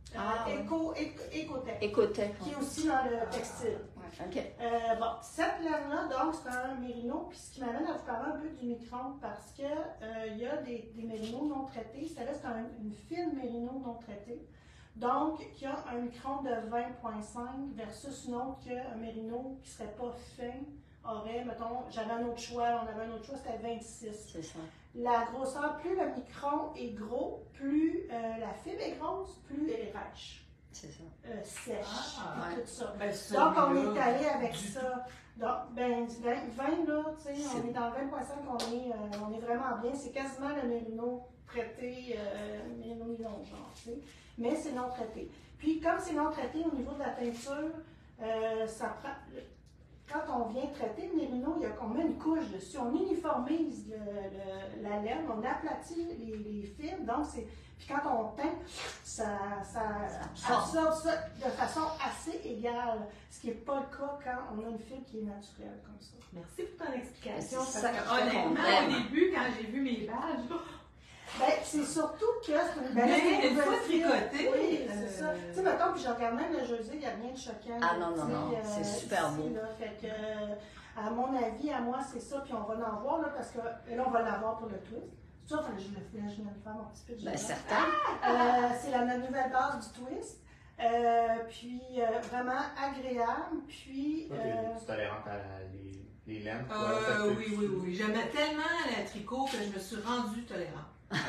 Écotech. Écotech. Qui est aussi dans le textile. Okay. Cette laine-là, donc, c'est un mérino, puis ce qui m'amène à vous parler un peu du micron, parce que il y a des mérinos non traités. Celle-là, c'est une fine mérino non traitée. Donc, qui a un micron de 20,5 versus une autre qui a un mérino qui ne serait pas fin, aurait, mettons, j'avais un autre choix, on avait un autre choix, c'était 26. C'est ça. La grosseur, plus le micron est gros, plus la fibre est grosse, plus elle est rêche. C'est ça. Sèche, tout ça. Ben, donc, on est allé avec ça. Donc, 20, là, tu sais, on est dans le 20,5, on est vraiment bien. C'est quasiment le mérino traité, mérino nylon, genre, tu sais. Mais c'est non traité. Puis, comme c'est non traité au niveau de la teinture, ça prend... Quand on vient traiter le mérino, on met une couche dessus, on uniformise la laine, on aplatit les fibres, donc puis quand on teint, ça absorbe ça de façon assez égale, ce qui n'est pas le cas quand on a une fibre qui est naturelle comme ça. Merci pour ton explication. C'est ça honnêtement, au début, quand j'ai vu mes badges, c'est surtout que c'est une belle une fois tricotée. Oui, c'est ça. Tu sais, mettons, puis je regarde même le jersey, il n'y a rien de choquant. Ah non, c'est super beau. Fait que, à mon avis, à moi, c'est ça, puis on va en voir, là, parce que là, on va l'avoir pour le twist. C'est ça, je vais faire mon petit pitch. Ben, certain. C'est la nouvelle base du twist. Puis, vraiment agréable, puis... Tu tolérante à les laines? Oui. J'aimais tellement le tricot que je me suis rendue tolérante.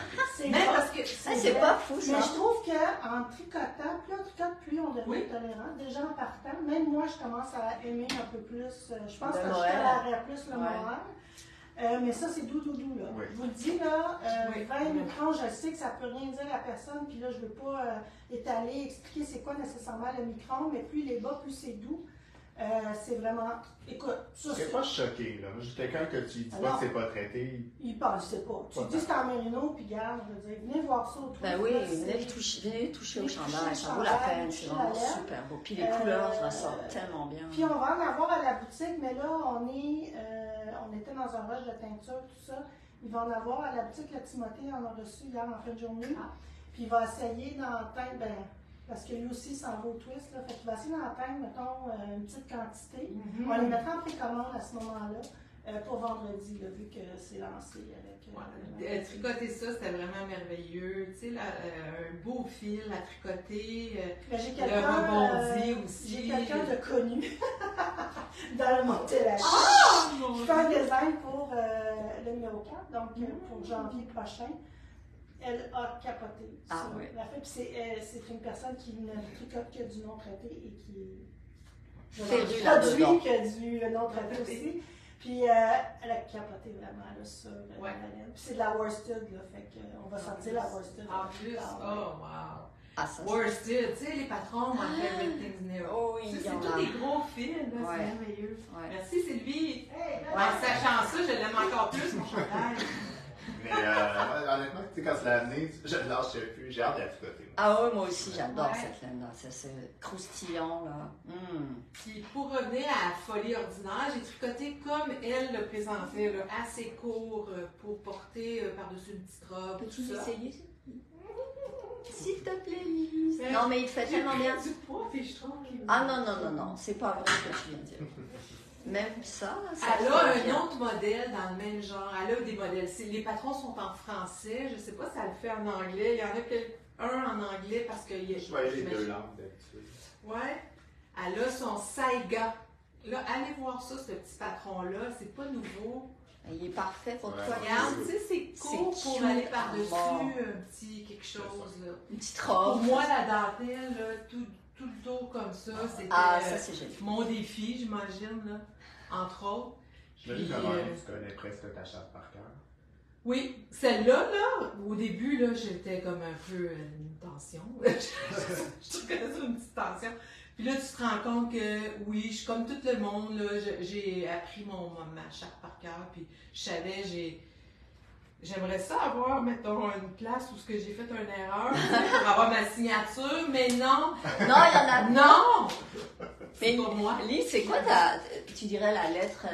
C'est pas fou, ça. Mais je trouve qu'en tricotant, plus on tricote, plus on devient tolérant. Déjà en partant, même moi, je commence à aimer un peu plus. Je pense que je tolérerais plus le moral. Mais ça, c'est doux, là. Oui. Je vous le dis, là, 20 microns, je sais que ça peut rien dire à personne. Puis là, je ne veux pas étaler, expliquer c'est quoi nécessairement le micron. Mais plus il est bas, plus c'est doux. C'est vraiment... Écoute, ça c'est... pas choqué, là. J'ai quelqu'un que tu dis pas que c'est pas traité. Il pensait pas. Tu dis que c'est en mérino, puis garde, je veux dire, venez voir ça autour. Ben oui, venez toucher au chandail, ça vaut la peine, c'est vraiment super beau. Puis les couleurs ressortent tellement bien. Puis on va en avoir à la boutique, mais là, on était dans un rush de teinture, tout ça. Il va en avoir à la boutique, la Timothée en a reçu hier en fin de journée. Puis il va essayer d'en teindre, parce que lui aussi s'en va au twist, là. Fait qu'il va essayer d'en teindre, mettons, une petite quantité. On va les mettre en précommande à ce moment-là, pour vendredi, là, vu que c'est lancé avec... tricoter ça, c'était vraiment merveilleux. Tu sais, un beau fil à tricoter, le rebondi aussi. J'ai quelqu'un de connu dans le montage. Je fais un design pour le numéro 4, donc pour janvier prochain. Elle a capoté sur la fête. C'est une personne qui ne tricote que du non traité et qui produit que du non traité aussi. Puis elle a capoté vraiment là, sur la laine. Puis c'est de la worsted, là, fait qu'on va sortir la worsted. En plus, wow! Ah, ça, worsted, tu sais, les patrons, my favorite things new. Oh oui, c'est tous des gros fils, c'est merveilleux. Merci Sylvie. Sachant ça, je l'aime encore plus, mon chandail. Mais honnêtement, tu sais, quand c'est l'année, je ne lâche plus. J'ai hâte de la tricoter. Ah oui, moi aussi, j'adore cette laine-là. C'est croustillant, là. Puis pour revenir à Folie Ordinaire, j'ai tricoté comme elle le présentait, là, assez court pour porter par-dessus une petite robe. Peux-tu l'essayer? S'il te plaît, Lily. Non, mais il te fait tellement bien. Du poids, puis je trouve qu'il... Ah non, c'est pas vrai ce que tu viens de dire. Même ça, elle a un autre modèle dans le même genre. Elle a des modèles. Les patrons sont en français. Je ne sais pas si elle le fait en anglais. Il y en a un en anglais parce qu'il y a... Je voyais les deux langues d'habitude. Ouais. Elle a son Saiga. Là, allez voir ça, ce petit patron-là. C'est pas nouveau. Il est parfait pour toi. Regarde, tu sais, c'est court pour aller par-dessus un petit quelque chose. Là. Une petite robe. Pour moi, la dentelle, là, tout le tour comme ça, c'était ça, c'est génial. Mon défi, j'imagine, là, entre autres. J'imagine comment tu connais presque ta chatte par cœur. Oui, celle-là, au début, là, j'étais comme un peu une tension. Je te connais sur une petite tension. Puis là, tu te rends compte que, oui, je suis comme tout le monde, là, j'ai appris ma charte par cœur, puis je savais, j'aimerais ça avoir, mettons, une place où j'ai fait une erreur pour avoir ma signature, mais non. Non, il y en a Non! Mais C'est pas moi. Lise, c'est quoi tu dirais la lettre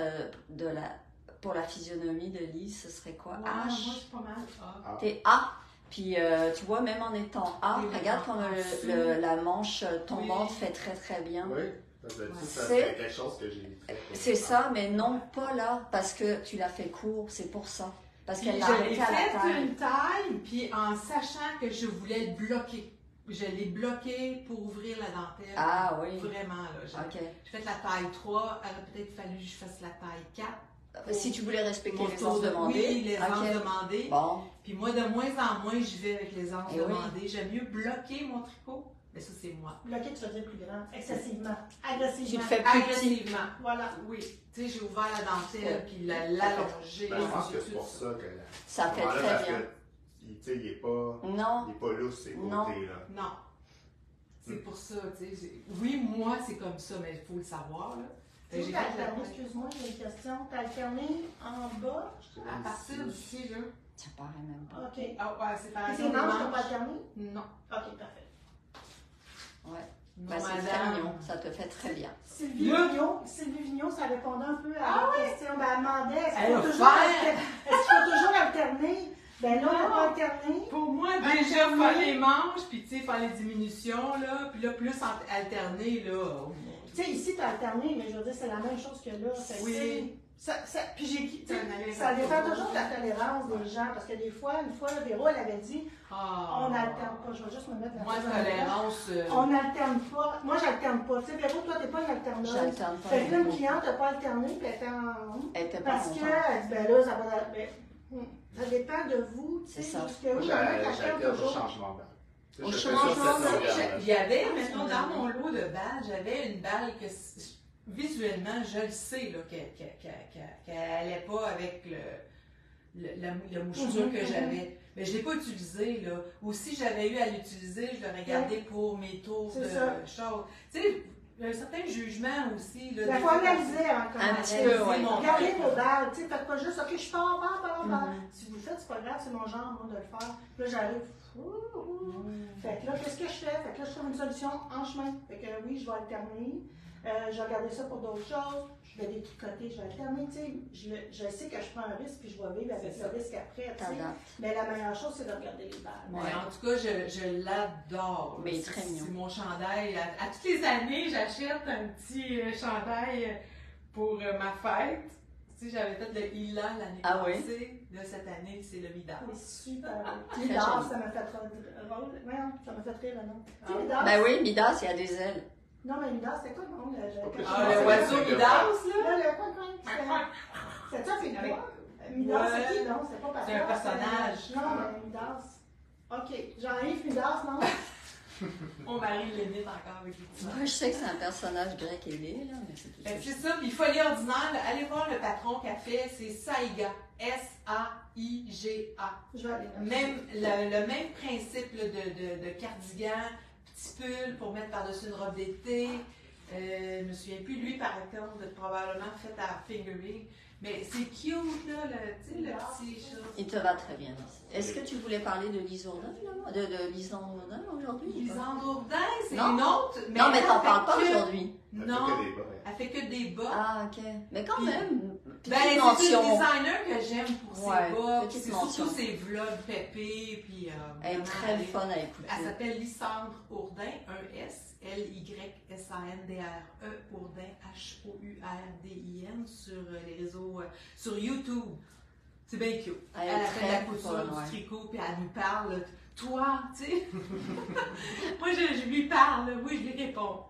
pour la physionomie de Lise, ce serait quoi? Ouais, moi, H. je suis pas mal. Ah. T'es A. Puis tu vois, même en étant A, Oui, regarde comme la manche tombante Oui. fait très très bien. Oui, ça C'est- c'est quelque chose que j'ai fait. C'est ça, mais non pas là, parce que tu l'as fait court, c'est pour ça. Parce Puis qu'elle l'a je l'ai arrêté à la fait taille. une taille, puis en sachant que je voulais le bloquer. Je l'ai bloqué pour ouvrir la dentelle. Ah oui. Vraiment, là. J'ai Ok. fait la taille 3, il aurait peut-être fallu que je fasse la taille 4. Si tu voulais respecter Mon les tour anses demandées. Oui, les anses Ok. demandées. Bon, Puis moi, de moins en moins, j'y vais avec les anses Eh oui. demandées. J'aime mieux bloquer mon tricot. Mais ça, c'est moi. Bloqué, tu veux dire plus grand, excessivement, agressivement. tu le fais plus petit. Agressivement. Voilà. Oui. Tu sais, j'ai ouvert la dentelle, puis l'allonger. Ben, je pense que c'est pour ça que ça fait moment-là, très parce bien. que, tu sais, il est pas Non, lousse, ces Non. côtés-là. Non. C'est pour ça, tu sais. Oui, moi, c'est comme ça, mais il faut le savoir, là. Fait que Tu j'ai as fait la alterné, taille. excuse-moi, j'ai une question. Tu as alterné en bas? À partir d'ici, là. ça paraît même pas. OK. Et Ah ouais, c'est par tes exemple. manches, tu n'as pas alterné? Non. OK, parfait. Ouais. Non, Ben, c'est très mignon, ça te fait très bien. Sylvie Vigneault, ça répondait un peu à la question. Ben, elle demandait, est-ce Elle a qu'il fait. faut toujours alterner? Ben là, on n'a Non. pas alterné. Pour moi, déjà, faire les manches, puis tu sais, faire les diminutions, là, puis là, plus alterner, là. oh mon Dieu. Tu sais, ici, tu as alterné, mais je veux dire, c'est la même chose que là. Fait que, Oui. puis tu sais, C'est un aller-retour. ça dépend toujours de la tolérance des gens, parce que des fois, une fois, Véro, elle avait dit, Ah. on n'alterne pas. Je vais juste me mettre la Moi, chose en arrière. tolérance. On n'alterne pas. Moi, j'alterne pas. Tu sais, Véro, toi, t'es pas une alterneuse. J'alterne pas. Fait que là, une cliente n'a pas alterné, puis elle était en... Elle était pas Parce que, contente. elle dit, ben là, ça va... Ben, ça dépend de vous, tu sais, C'est ça. jusqu'où Moi, il y en a qui j'alterne alternent au toujours. changement d'heure. Tu sais, Au je fais changement ça, cette d'heure, longueur-là. Il y avait, mettons, dans mon lot de balles, j'avais une balle que visuellement, je le sais là, qu'elle n'allait pas avec la mouchure que j'avais. Mais je ne l'ai pas utilisée. Là. Ou si j'avais eu à l'utiliser, je l'aurais gardé pour mes tours C'est de ça. choses. Tu sais, il y a un certain jugement aussi. Là, Il des faut fois, analyser avant de Un commencer. petit peu, ouais. Regardez vos balles, tu sais, faites pas juste, ok, je pars. Mhm. Si vous le faites, c'est pas grave, c'est mon genre, moi, de le faire. Là, j'arrive. Fait que là, qu'est-ce que je fais? Fait que là, je trouve une solution en chemin. Fait que oui, je vais alterner. Je vais regarder ça pour d'autres choses. Je vais détricoter, je vais alterner. Tu sais, je sais que je prends un risque puis je vais vivre avec C'est le ça. risque après. Tu sais. T'adaptes. Mais la meilleure chose, c'est de regarder les balles. Mais en tout cas, je l'adore. Mais il est très mignon. C'est mon chandail. À toutes les années, j'achète un petit chandail pour ma fête. Tu sais, j'avais fait le Hila l'année Ah oui? passée. Là, cette année, c'est le Midas. C'est super. Très Midas, joli. ça m'a fait drôle. Voyons, ça m'a fait rire le nom. Tu sais, Ah. Midas? Ben oui, Midas, il y a des ailes. Non, mais Midas, c'était quoi le nom? Ah, le oiseau Midas, là? Là, le coin. C'était ça, c'est Avec- quoi? Midas, Ouais. c'est qui? Non, c'était pas C'est un personnage. Non, mais Midas. OK. Jean-Yves Midas, non? Mon mari l'imite encore avec les petits. Moi, je sais que c'est un personnage grec ailé, là, mais c'est tout Fait que ça. c'est ça, puis Folie ordinaire, là, allez voir le patron qu'a fait, c'est Saiga. S-A-I-G-A. Je vais aller là. Le même principe là, de cardigan, petit pull pour mettre par-dessus une robe d'été. Je me souviens plus, lui par exemple, probablement fait à fingering. Mais c'est cute, là, tu sais, le petit chat. Il te va très bien. Est-ce que tu voulais parler de Lise Jourdain, là, de Lisande Jourdain aujourd'hui? ou pas? Lisande Jourdain, c'est Non. une autre. Mais Non, mais elle t'en fait parles pas que- aujourd'hui. Elle fait Non, que des bas, ouais. elle fait que des bas. Ah, ok. Mais quand Puis- même, Ben, petite c'est une mention. designer que j'aime pour ses Ouais, bas. petite C'est mention. surtout ses vlogs pépés. Puis, Elle est vraiment, très elle est- fun à écouter. Elle s'appelle Lysandre Hourdin, un S, L-Y-S-A-N-D-R-E, Hourdin, H-O-U-R-D-I-N, sur les réseaux, sur YouTube. C'est bien cute. Elle est Elle fait de la très couture, fun, du ouais. tricot, puis elle nous parle. Toi, tu sais. Moi, je lui parle, oui, je lui réponds.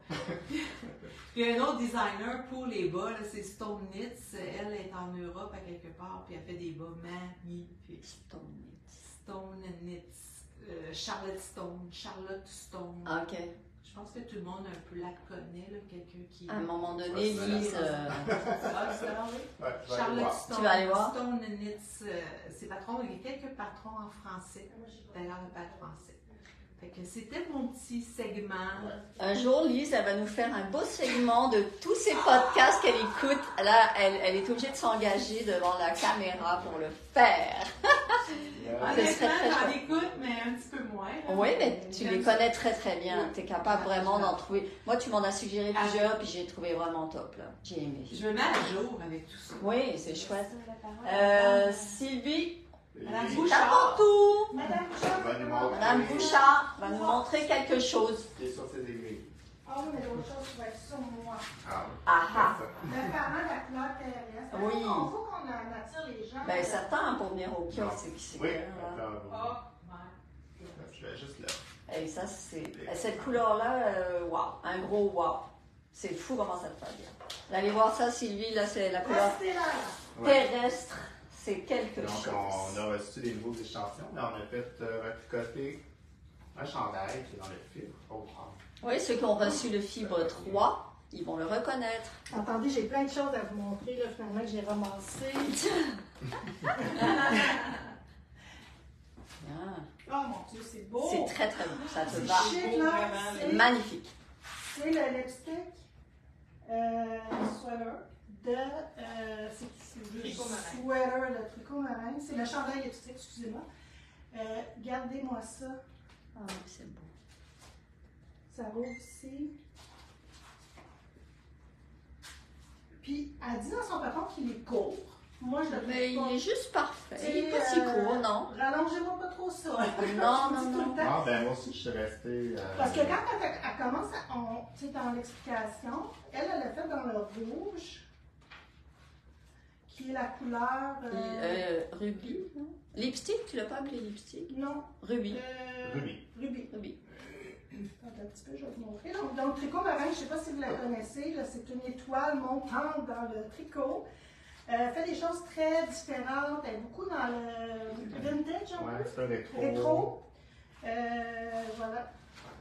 Il y a un autre designer pour les bas, là, c'est Stone Knits. Elle est en Europe à quelque part, puis elle fait des bas magnifiques. Stone. Stone Knits. Charlotte Stone. Ah, ok. Je pense que tout le monde un peu la connaît, là, quelqu'un qui... À un moment donné, Ouais, Lise, Ah, ça, oui. Ouais, je vais aller Charlotte voir. Stone, Tu vas aller voir? Stone Knits, ses patrons. Il y a quelques patrons en français. Moi, j'ai pas- D'ailleurs, le pas français. Fait que c'était mon petit segment. un jour, Lise, elle va nous faire un beau segment de tous ces podcasts qu'elle écoute. Là, elle est obligée de s'engager devant la caméra pour le faire. Yeah. Ce serait très Honnêtement, j'en chouette. écoute, mais un petit peu moins. là. Oui, mais tu les J'aime connais très très bien. Oui. Tu es capable vraiment d'en trouver. Moi, tu m'en as suggéré plusieurs, puis j'ai trouvé vraiment top. Là. J'ai aimé. Je me mets à jour avec tout ça. Oui, c'est chouette. Sylvie, Madame Et- c'est à Bouchard. ton tour. Madame Bouchard, Va nous montrer. Madame Bouchard va nous montrer quelque chose. Qui est sur ses aiguilles. Ah oui, mais l'autre chose qui va être sur moi. Ah, Ah ah. Le parent de la couleur terrestre. Oui. Il faut qu'on attire les gens. Ben, certains pour venir au kiosque, c'est qui c'est Oui, clair, là. attends, Oh, ouais. je vais juste là. Et ça, c'est. Cette couleur-là, wow, un gros wow. C'est fou comment ça te fait bien. Vous allez voir ça, Sylvie, là, c'est la couleur Restez là. Ouais. terrestre. C'est quelque Donc, chose. on a reçu des nouveaux échantillons, mais on a fait retricoter un chandail qui est dans le fibre. Oh, wow. Oui, ceux qui ont reçu le fibre 3, ils vont le reconnaître. Attendez, j'ai plein de choses à vous montrer, là, finalement, que j'ai ramassées. Ah, Oh mon Dieu, c'est beau! c'est très très beau, ça te C'est va. chic, là. C'est- Magnifique. C'est le lipstick sweater de c'est du Tricot marin. sweater de tricot marin. C'est le chandail lipstick, excusez-moi. Gardez-moi ça. Ah, oui, c'est beau. Ça roule ici. Puis, elle dit dans son patron qu'il est court. Moi, je le trouve Mais il pas. est juste parfait. C'est, Il est pas si court, non? Rallongez-moi pas trop ça. Non, Je non, vous dis tout non. le temps. Ah, ben moi aussi, je suis resté. Parce que quand elle commence, tu sais, dans l'explication, elle a fait dans le rouge, qui est la couleur. Rubis, non? Lipstick, tu l'as pas appelé lipstick? Non. Rubis. Ruby. Ruby. Rubis. Attends un petit peu, je vais vous montrer. Donc tricot marin, je ne sais pas si vous la connaissez, là, c'est une étoile montante dans le tricot. Elle fait des choses très différentes. Elle est beaucoup dans le vintage, un Ouais, peu. c'est un rétro. Rétro. Voilà.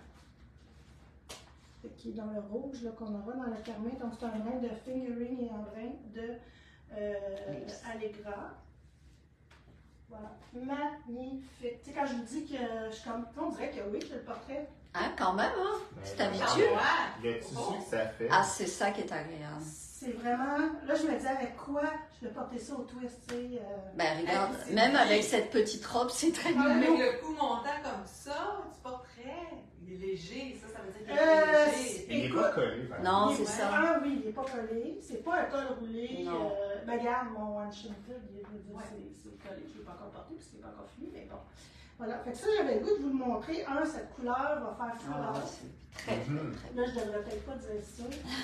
Qui est dans le rouge là, qu'on aura dans le carmin. Donc, c'est un brin de fingering et un brin de Allegra. Voilà. Magnifique. Tu sais, quand je vous dis que je suis comme. On dirait que oui, j'ai le portrait. Hein, quand même, hein? Ben, Tu ben, t'habitues? Le tissu que ça fait. Ah, c'est ça qui est agréable. C'est vraiment. Là, je me dis avec quoi je vais porter ça au twist, tu sais. Ben, regarde, c'est même bien. avec cette petite robe, c'est très Ah, mignon. Avec le cou montant comme ça, du portrait, il est léger. Ça veut dire qu'il Euh, est léger. Il n'est pas collé. par Non, exemple. c'est ça. Ah oui, il n'est pas collé. C'est pas un col roulé. Non. Ben, regarde, mon One Shinted, Ouais. c'est collé. Je ne l'ai pas encore porté parce qu'il n'est pas encore fini, mais bon. Voilà. Fait que ça, j'avais le goût de vous le montrer. Cette couleur va faire Ah, couleur. c'est très, très, Mhm. très Là, je devrais peut-être pas dire ça.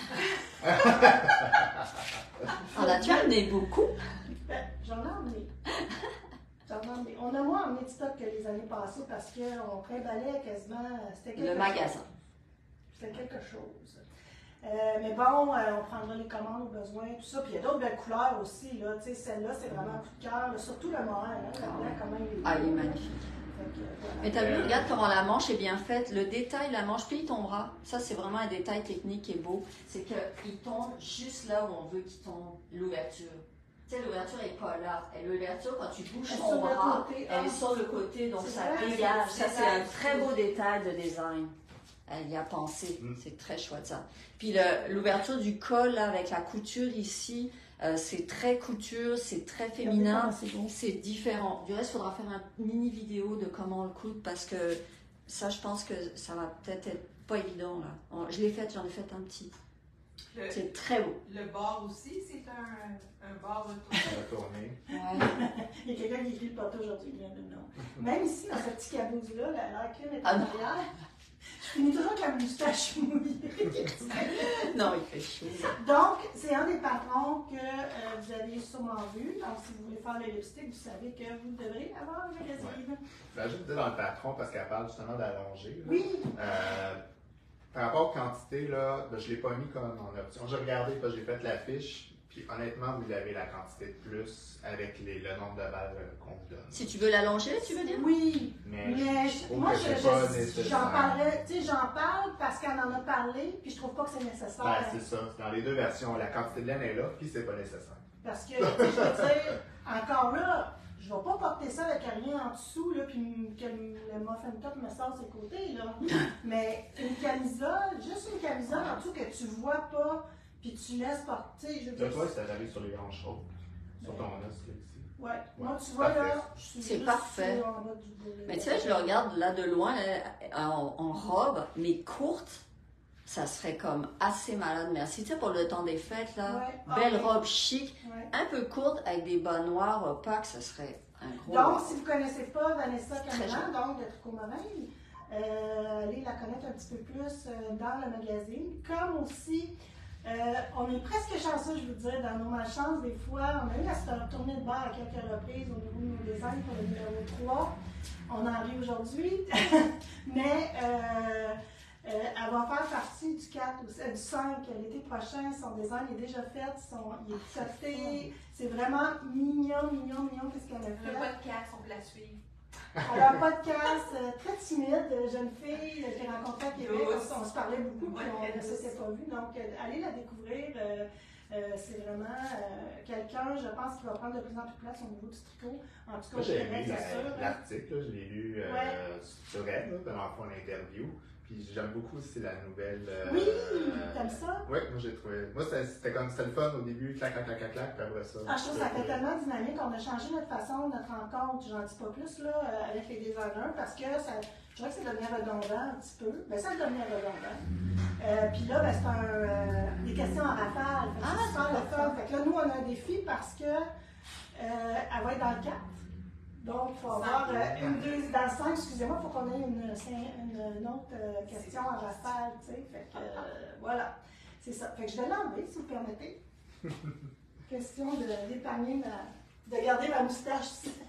En as-tu amené beaucoup? Ben, j'en ai emmené. On a moins emmené de stock que les années passées parce qu'on trimballait quasiment. C'était quelque Le magasin. C'était quelque chose. Mais bon, on prendra les commandes au besoin, tout ça. Puis il y a d'autres belles couleurs aussi. Là. Tu sais, celle-là, c'est vraiment un coup de cœur. Là. Surtout le mohair. Hein, le blanc, quand même. Ah, il est magnifique. Fait que, voilà. Mais t'as vu, regarde comment la manche est bien faite. Le détail, la manche, plie ton bras. Ça, c'est vraiment un détail technique qui est beau. C'est qu'il tombe juste là où on veut qu'il tombe l'ouverture. Tu sais, l'ouverture n'est pas là. Et l'ouverture, quand tu bouges Elle est ton sur le bras, côté. elle est Ah. sur le côté, donc C'est ça vrai, dégage. c'est Ça, c'est un détail. très beau détail de design. Elle y a pensé. Mm. C'est très chouette, ça. Puis l'ouverture du col, là, avec la couture ici, c'est très couture, c'est très féminin. C'est beau. C'est différent. Du reste, il faudra faire une mini vidéo de comment on le coud parce que ça, je pense que ça va peut-être être pas évident là. Je l'ai fait, j'en ai fait un petit. Le, C'est très beau. le bord aussi, c'est un bord retourné. On va tourner. Ouais. Il y a quelqu'un qui écrit le porte aujourd'hui. Non. Même ici, dans ce petit caboose-là, la crème est Ah en non. arrière. Je finis toujours avec la moustache mouillée. Non, il fait chaud. Donc, c'est un des patrons que vous avez sûrement vu. Donc, si vous voulez faire le lipstick, vous savez que vous devrez avoir le magazine. Je vais juste dire dans le patron parce qu'elle parle justement d'allonger. là. Oui, Par rapport aux quantités, là, ben, je ne l'ai pas mis comme en option. J'ai regardé, parce que j'ai fait la fiche, Puis honnêtement, vous avez la quantité de plus avec le nombre de balles qu'on vous donne. Si tu veux l'allonger, tu veux dire? Oui, Mais mais je trouve moi, que c'est pas nécessaire. j'en parlerais, tu sais, j'en parle parce qu'elle en a parlé, puis je trouve pas que c'est nécessaire. Ben, c'est ça. Dans les deux versions, la quantité de laine est là, puis c'est pas nécessaire. Parce que, tu sais, je veux dire, encore là, je vais pas porter ça avec rien en dessous, là, puis que le muffin top me sort ses côtés, là. Mais une camisole, juste une camisole en dessous que tu vois pas, puis tu laisses porter, je veux De dire. toi, c'est arrivé sur les hanches hautes, sur ton os, là, ici. Ouais, moi, tu vois, Parfait. là, je suis C'est juste parfait. en bas du bout. Mais tu sais, je le regarde là de loin, là, en robe, mais courte. Ça serait comme assez malade, merci. Tu sais, pour le temps des fêtes, là, Ouais. belle Ah, robe chic, ouais. un peu courte avec des bas noirs opaques, ça serait un gros. Donc, si vous ne connaissez pas Vanessa Très Camilan, donc de Tricot Morin, allez la connaître un petit peu plus dans le magazine. Comme aussi, on est presque chanceux, je veux dire, dans nos malchances, des fois, on a eu à se tourner de bar à quelques reprises au niveau de nos designs pour le numéro 3. On en rit aujourd'hui, mais elle va faire partie du 4 ou du 5 l'été prochain. Son design est déjà fait, il est coté. C'est vraiment mignon, mignon, mignon, qu'est-ce qu'elle a Le fait. podcast, on peut la suivre. Elle a un podcast très timide, jeune fille que j'ai rencontrée à Québec. On se parlait beaucoup, puis on ne s'était pas vu. Donc, allez la découvrir. C'est vraiment quelqu'un, je pense, qui va prendre de plus en plus place au niveau du tricot. En tout cas, Moi, au j'ai Québec, aimé c'est sûr. l'article, je l'ai lu sur elle, là, dans le fond, l'interview. Puis j'aime beaucoup aussi la nouvelle. Oui, t'aimes ça? Oui, moi j'ai trouvé. Moi, c'était le fun au début, clac, clac, clac, clac, clac, puis après ça. Ah, je trouve que ça fait tellement dynamique. On a changé notre façon, notre rencontre, j'en dis pas plus, là, avec les designers, parce que ça, je dirais que c'est devenu redondant un petit peu. Ben, ça devient redondant. Puis là, ben, c'est des questions en rafale. Fait que c'est super le fun. Fait que là, nous, on a un défi parce que elle va être dans le 4. Donc, il faut avoir une, deux, dans le 5, excusez-moi, il faut qu'on ait une autre question en rafale, tu sais. Fait que, voilà, c'est ça. Fait que je vais l'enlever, si vous permettez. Question d'épargner de garder ma moustache.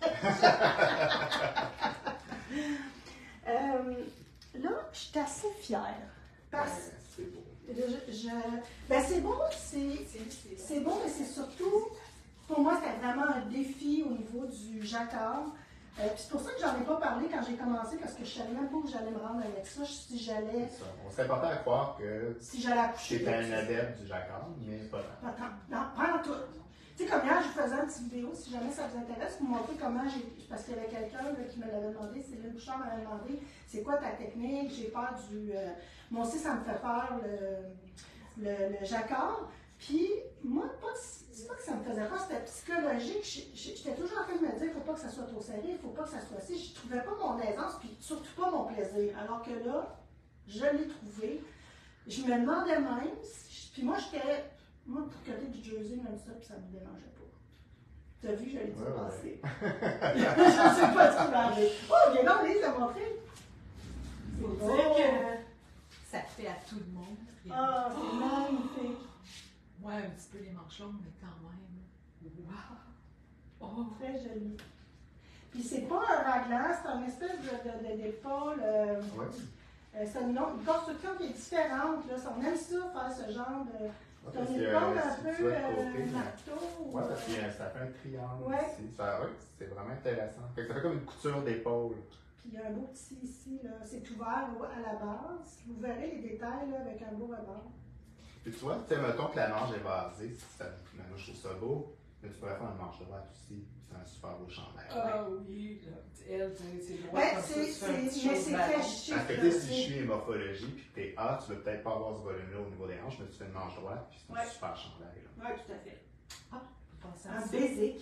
Là, je suis assez fière. Parce c'est beau. ben c'est beau, c'est beau, mais c'est surtout, pour moi, c'était vraiment un défi au niveau du jacquard. Puis c'est pour ça que j'en ai pas parlé quand j'ai commencé, parce que je savais même pas où j'allais me rendre avec ça, si j'allais... C'est ça. On serait porté à croire que Si j'allais accoucher. c'était un adepte du jacquard, mais pas tant. Pas tant. Non, pas en tout. Tu sais, comme hier, je vous faisais une petite vidéo, si jamais ça vous intéresse, pour montrer comment j'ai... Parce qu'il y avait quelqu'un qui me l'avait demandé, Céline Bouchard m'avait demandé, c'est quoi ta technique? J'ai peur du... Moi aussi, ça me fait peur, le jacquard. Puis, moi, c'est pas que ça me faisait peur, c'était psychologique. J'étais toujours en train de me dire, il ne faut pas que ça soit trop serré, il ne faut pas que ça soit assis. Je ne trouvais pas mon aisance, puis surtout pas mon plaisir. Alors que là, je l'ai trouvé. Je me demandais même, puis moi, moi, pour côté du jersey, même ça, puis ça ne me dérangeait pas. Tu as vu, je l'ai dit passer. Je ne sais pas ce qui va arriver. Oh, bien non, Lise a montré. Faut C'est dire beau. que ça fait à tout le monde. Ah, c'est magnifique. Ouais, un petit peu les manches longues, mais quand même. Wow! Oh! Très joli. Puis c'est pas un raglan, c'est une espèce d'épaule. Ouais. C'est une construction qui est différente. Là. On aime ça, faire ce genre de. C'est Parce une que, épaule si un tu peu vois de côté, marteau. Ouais, parce que ça fait un triangle Ouais. ici. C'est vraiment intéressant. Fait que ça fait comme une couture d'épaule. Puis il y a un beau petit ici, là. C'est ouvert à la base. Vous verrez les détails là, avec un beau rebord. Puis tu vois, tu sais, mettons que la manche est basée, moi je trouve ça beau, mais tu pourrais faire une manche droite aussi, c'est un super beau chandail. Ah oui, là, elle, c'est droit Ouais, comme ça, tu fais un petit mais chose c'est ballon. très chic. Parce que là, tu sais, si c'est- je suis morphologie, puis que t'es A, tu veux peut-être pas avoir ce volume-là au niveau des hanches, mais tu fais une manche droite, puis c'est un Ouais. super chandail. Là. Ouais, tout à fait. Faut penser à Un ça. basic.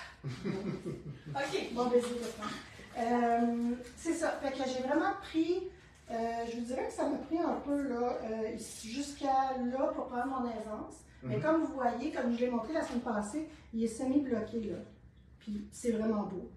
OK. Bon baiser de femme. C'est ça. Fait que j'ai vraiment pris, je vous dirais que ça m'a pris un peu là, jusqu'à là pour prendre mon aisance. Mais comme vous voyez, comme je l'ai montré la semaine passée, il est semi-bloqué là. Puis c'est vraiment beau.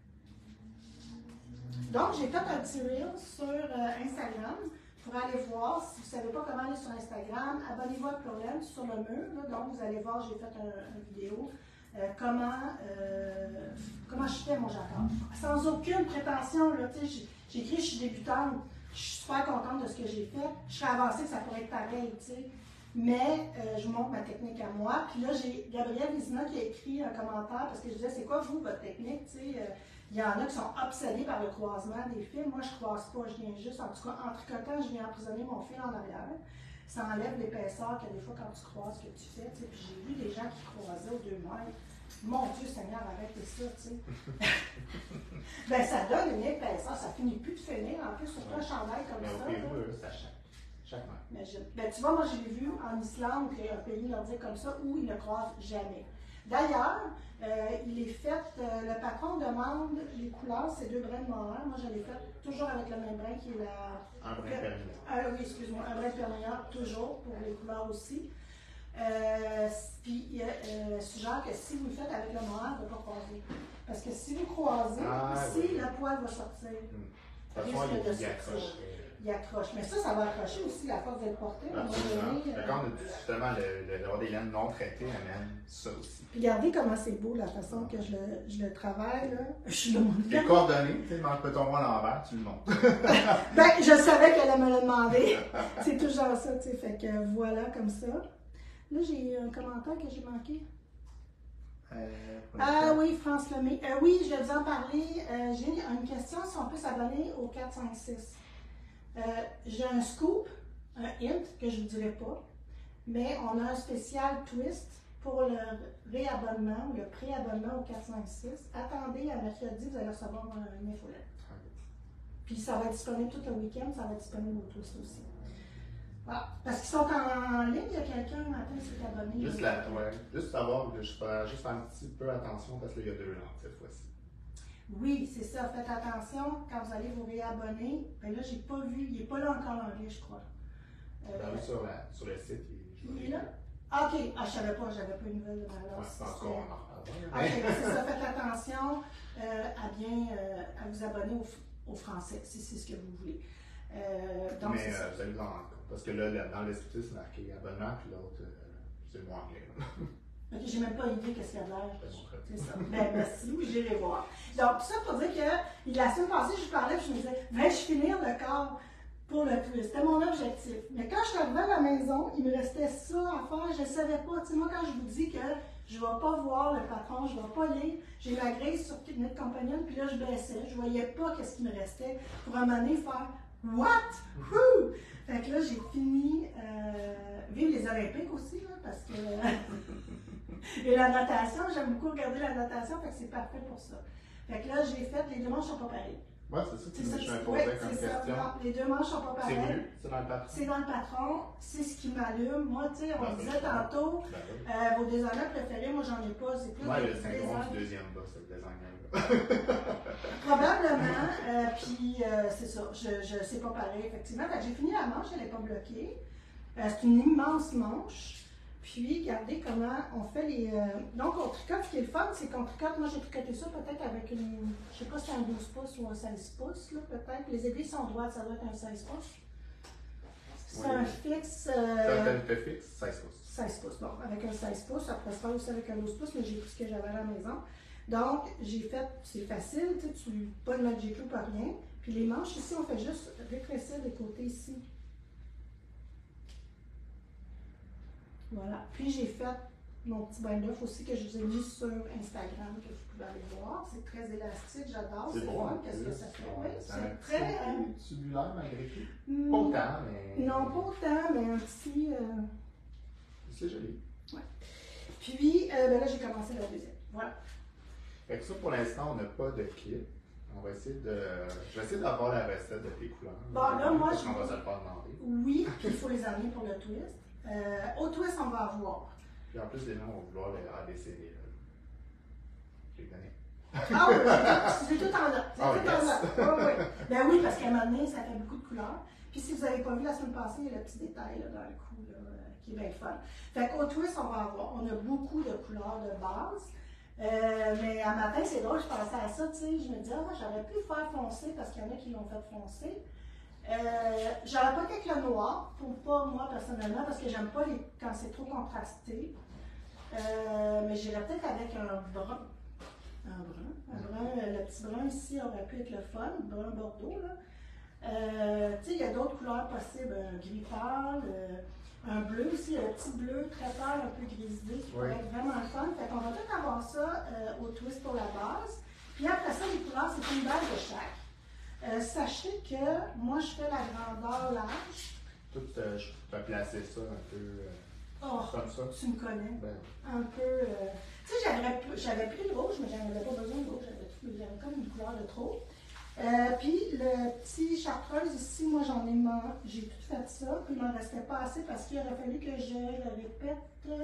Donc j'ai fait un petit reel sur Instagram pour aller voir. Si vous ne savez pas comment aller sur Instagram, abonnez-vous à Pluriel sur le mur. Là. Donc vous allez voir, j'ai fait une vidéo. Comment je fais mon jacquard. Sans aucune prétention, là, j'ai écrit, je suis débutante, je suis super contente de ce que j'ai fait. Je serais avancée que ça pourrait être pareil, tu sais. Mais je vous montre ma technique à moi. Puis là, j'ai Gabrielle Vézina qui a écrit un commentaire parce que je disais, c'est quoi vous, votre technique? Il y en a qui sont obsédés par le croisement des fils. Moi, je ne croise pas, je viens juste, en tout cas, en tricotant, je viens emprisonner mon fil en arrière. Ça enlève l'épaisseur que des fois, quand tu croises, que tu fais. Puis j'ai vu des gens qui croisaient aux 2 mètres. Mon Dieu Seigneur, arrêtez ça, tu sais. Ben, ça donne une épaisseur, ça finit plus de finir. En plus, surtout un chandail comme ça. Ça chaque main. Ben, tu vois, moi, je l'ai vu en Islande, qui est un pays nordique comme ça, où ils ne croisent jamais. D'ailleurs, il est fait, le patron demande les couleurs, c'est 2 brins de mohair. Moi, je l'ai fait toujours avec le même brin qui est la. Un brin perméable. Oui, excuse-moi, un brin perméable, toujours, pour les couleurs aussi. Puis, il suggère que si vous le faites avec le mohair, il ne va pas croiser. Parce que si vous croisez, ici, le poil va sortir. De toute façon, il accroche. Mais ça va accrocher aussi la force d'être porté. D'accord, justement, d'avoir des laines non traitées amène ça aussi. Puis regardez comment c'est beau la façon que je le travaille. Là. Je le montre. Les coordonnées, tu sais, dans le peton à l'envers, tu le montres. Ben, je savais qu'elle allait me le demander. C'est toujours ça, tu sais. Fait que voilà, comme ça. Là, j'ai un commentaire que j'ai manqué. Oui, France Lemay. Oui, je vais vous en parler. J'ai une question si on peut s'abonner au 456. J'ai un scoop, un hint que je ne vous dirai pas, mais on a un spécial twist pour le réabonnement ou le pré-abonnement au 456. Attendez, à mercredi, vous allez recevoir une infolette. Puis ça va être disponible tout le week-end, ça va être disponible au twist aussi. Voilà. Parce qu'ils sont en ligne, il y a quelqu'un matin qui s'est abonné. Juste savoir, je fais juste un petit peu attention parce qu'il y a 2 langues cette fois-ci. Oui, c'est ça. Faites attention quand vous allez vous réabonner. Ben là, j'ai pas vu. Il n'est pas là encore l'anglais, je crois. Sur le site, il est là? Ah, ok. Je ne savais pas. J'avais pas une nouvelle de ma c'est encore en OK, c'est ça. Faites attention à vous abonner au français, si c'est ce que vous voulez. Donc, mais vous allez vous en rendre compte. Parce que là, dans le site, c'est marqué abonnement, puis l'autre, c'est moins anglais. OK, j'ai même pas idée qu'est-ce qu'il y a de l'air. C'est ça. Ben, merci, j'irai voir. Donc, ça pour dire que la semaine passée, je vous parlais, je me disais, vais-je finir le corps pour le twist? C'était mon objectif. Mais quand je suis arrivée à la maison, il me restait ça à faire. Je ne savais pas. Tu sais, moi, quand je vous dis que je ne vais pas voir le patron, je ne vais pas lire, j'ai ma grille sur Knit Companion, puis là, je baissais. Je ne voyais pas qu'est-ce qui me restait pour un moment donné faire What? Wouh! Fait que là, j'ai fini. Vive les Olympiques aussi, là, parce que. Et la natation, j'aime beaucoup regarder la natation, fait que c'est parfait pour ça. Fait que là, j'ai fait, les 2 manches sont pas pareilles. Oui, c'est ça que je me posais comme question. Non, les 2 manches sont pas pareilles. C'est voulu, c'est dans le patron. C'est dans le patron, c'est ce qui m'allume. Moi, tu sais, on disait tantôt, vos designers préférés, moi j'en ai pas, c'est plus. Moi, le syndrome du deuxième bas, c'est le designer. Probablement, puis c'est ça, c'est pas pareil, effectivement. Fait que j'ai fini la manche, elle n'est pas bloquée. C'est une immense manche. Puis, regardez comment on fait les... donc, on tricote. Ce qui est le fun, c'est qu'on tricote... Moi, j'ai tricoté ça peut-être avec une... Je sais pas si c'est un 12 pouces ou un 16 pouces, là, peut-être. Les aiguilles sont droites, ça doit être un 16 pouces. C'est un fixe... C'est un fixe, 16 pouces. 16 pouces, bon. Avec un 16 pouces, ça pourrait se faire aussi avec un 12 pouces, mais j'ai pris ce que j'avais à la maison. Donc, j'ai fait... C'est facile, tu sais, pas de Magic Loop, pas rien. Puis les manches, ici, on fait juste rétrécir les côtés ici. Voilà. Puis j'ai fait mon petit bain d'œuf aussi que je vous ai mis sur Instagram, que vous pouvez aller voir. C'est très élastique, j'adore. C'est bon. Qu'est-ce que ça fait? Oui, c'est très. Tubulaire malgré tout. Pas autant, mais. Non, pas autant, mais un petit. C'est joli. Ouais. Puis là, j'ai commencé la deuxième. Voilà. Fait que ça, pour l'instant, on n'a pas de kit. On va essayer de. Je vais essayer d'avoir la recette de tes couleurs. Bon, là, moi, on va se le faire demander. Oui, puis il faut les amener pour le twist. Au twist, on va avoir. Puis en plus, les gens vont vouloir les ABCD. Je les connais. Ah oui, c'est tout en note. C'est oh, tout yes. en note. Oh, oui. Ben oui, parce qu'à un moment donné, ça fait beaucoup de couleurs. Puis si vous n'avez pas vu la semaine passée, il y a le petit détail là, dans le cou là, qui est bien fun. Fait qu'au twist, on va avoir. On a beaucoup de couleurs de base. Mais à matin, c'est drôle, je pensais à ça, tu sais. Je me disais, j'aurais pu faire foncer parce qu'il y en a qui l'ont fait foncer. J'aurais pas qu'avec le noir, pour pas moi personnellement, parce que j'aime pas quand c'est trop contrasté. Mais j'irais peut-être avec un brun. Le petit brun ici aurait pu être le fun, brun bordeaux. Tu sais, il y a d'autres couleurs possibles, un gris pâle, un bleu aussi, un petit bleu très pâle, un peu grisé, qui pourrait être vraiment le fun. Fait qu'on va tout avoir ça au twist pour la base. Puis après ça, les couleurs, c'est une balle de chaque. Sachez que moi, je fais la grandeur large. Tout, je peux placer ça un peu comme ça. Tu me connais. Ben. Un peu. Tu sais, j'avais pris le rouge, mais j'en avais pas besoin de rouge. J'avais comme une couleur de trop. Puis le petit chartreuse ici, moi j'ai tout fait ça, puis il m'en restait pas assez parce qu'il aurait fallu que je le répète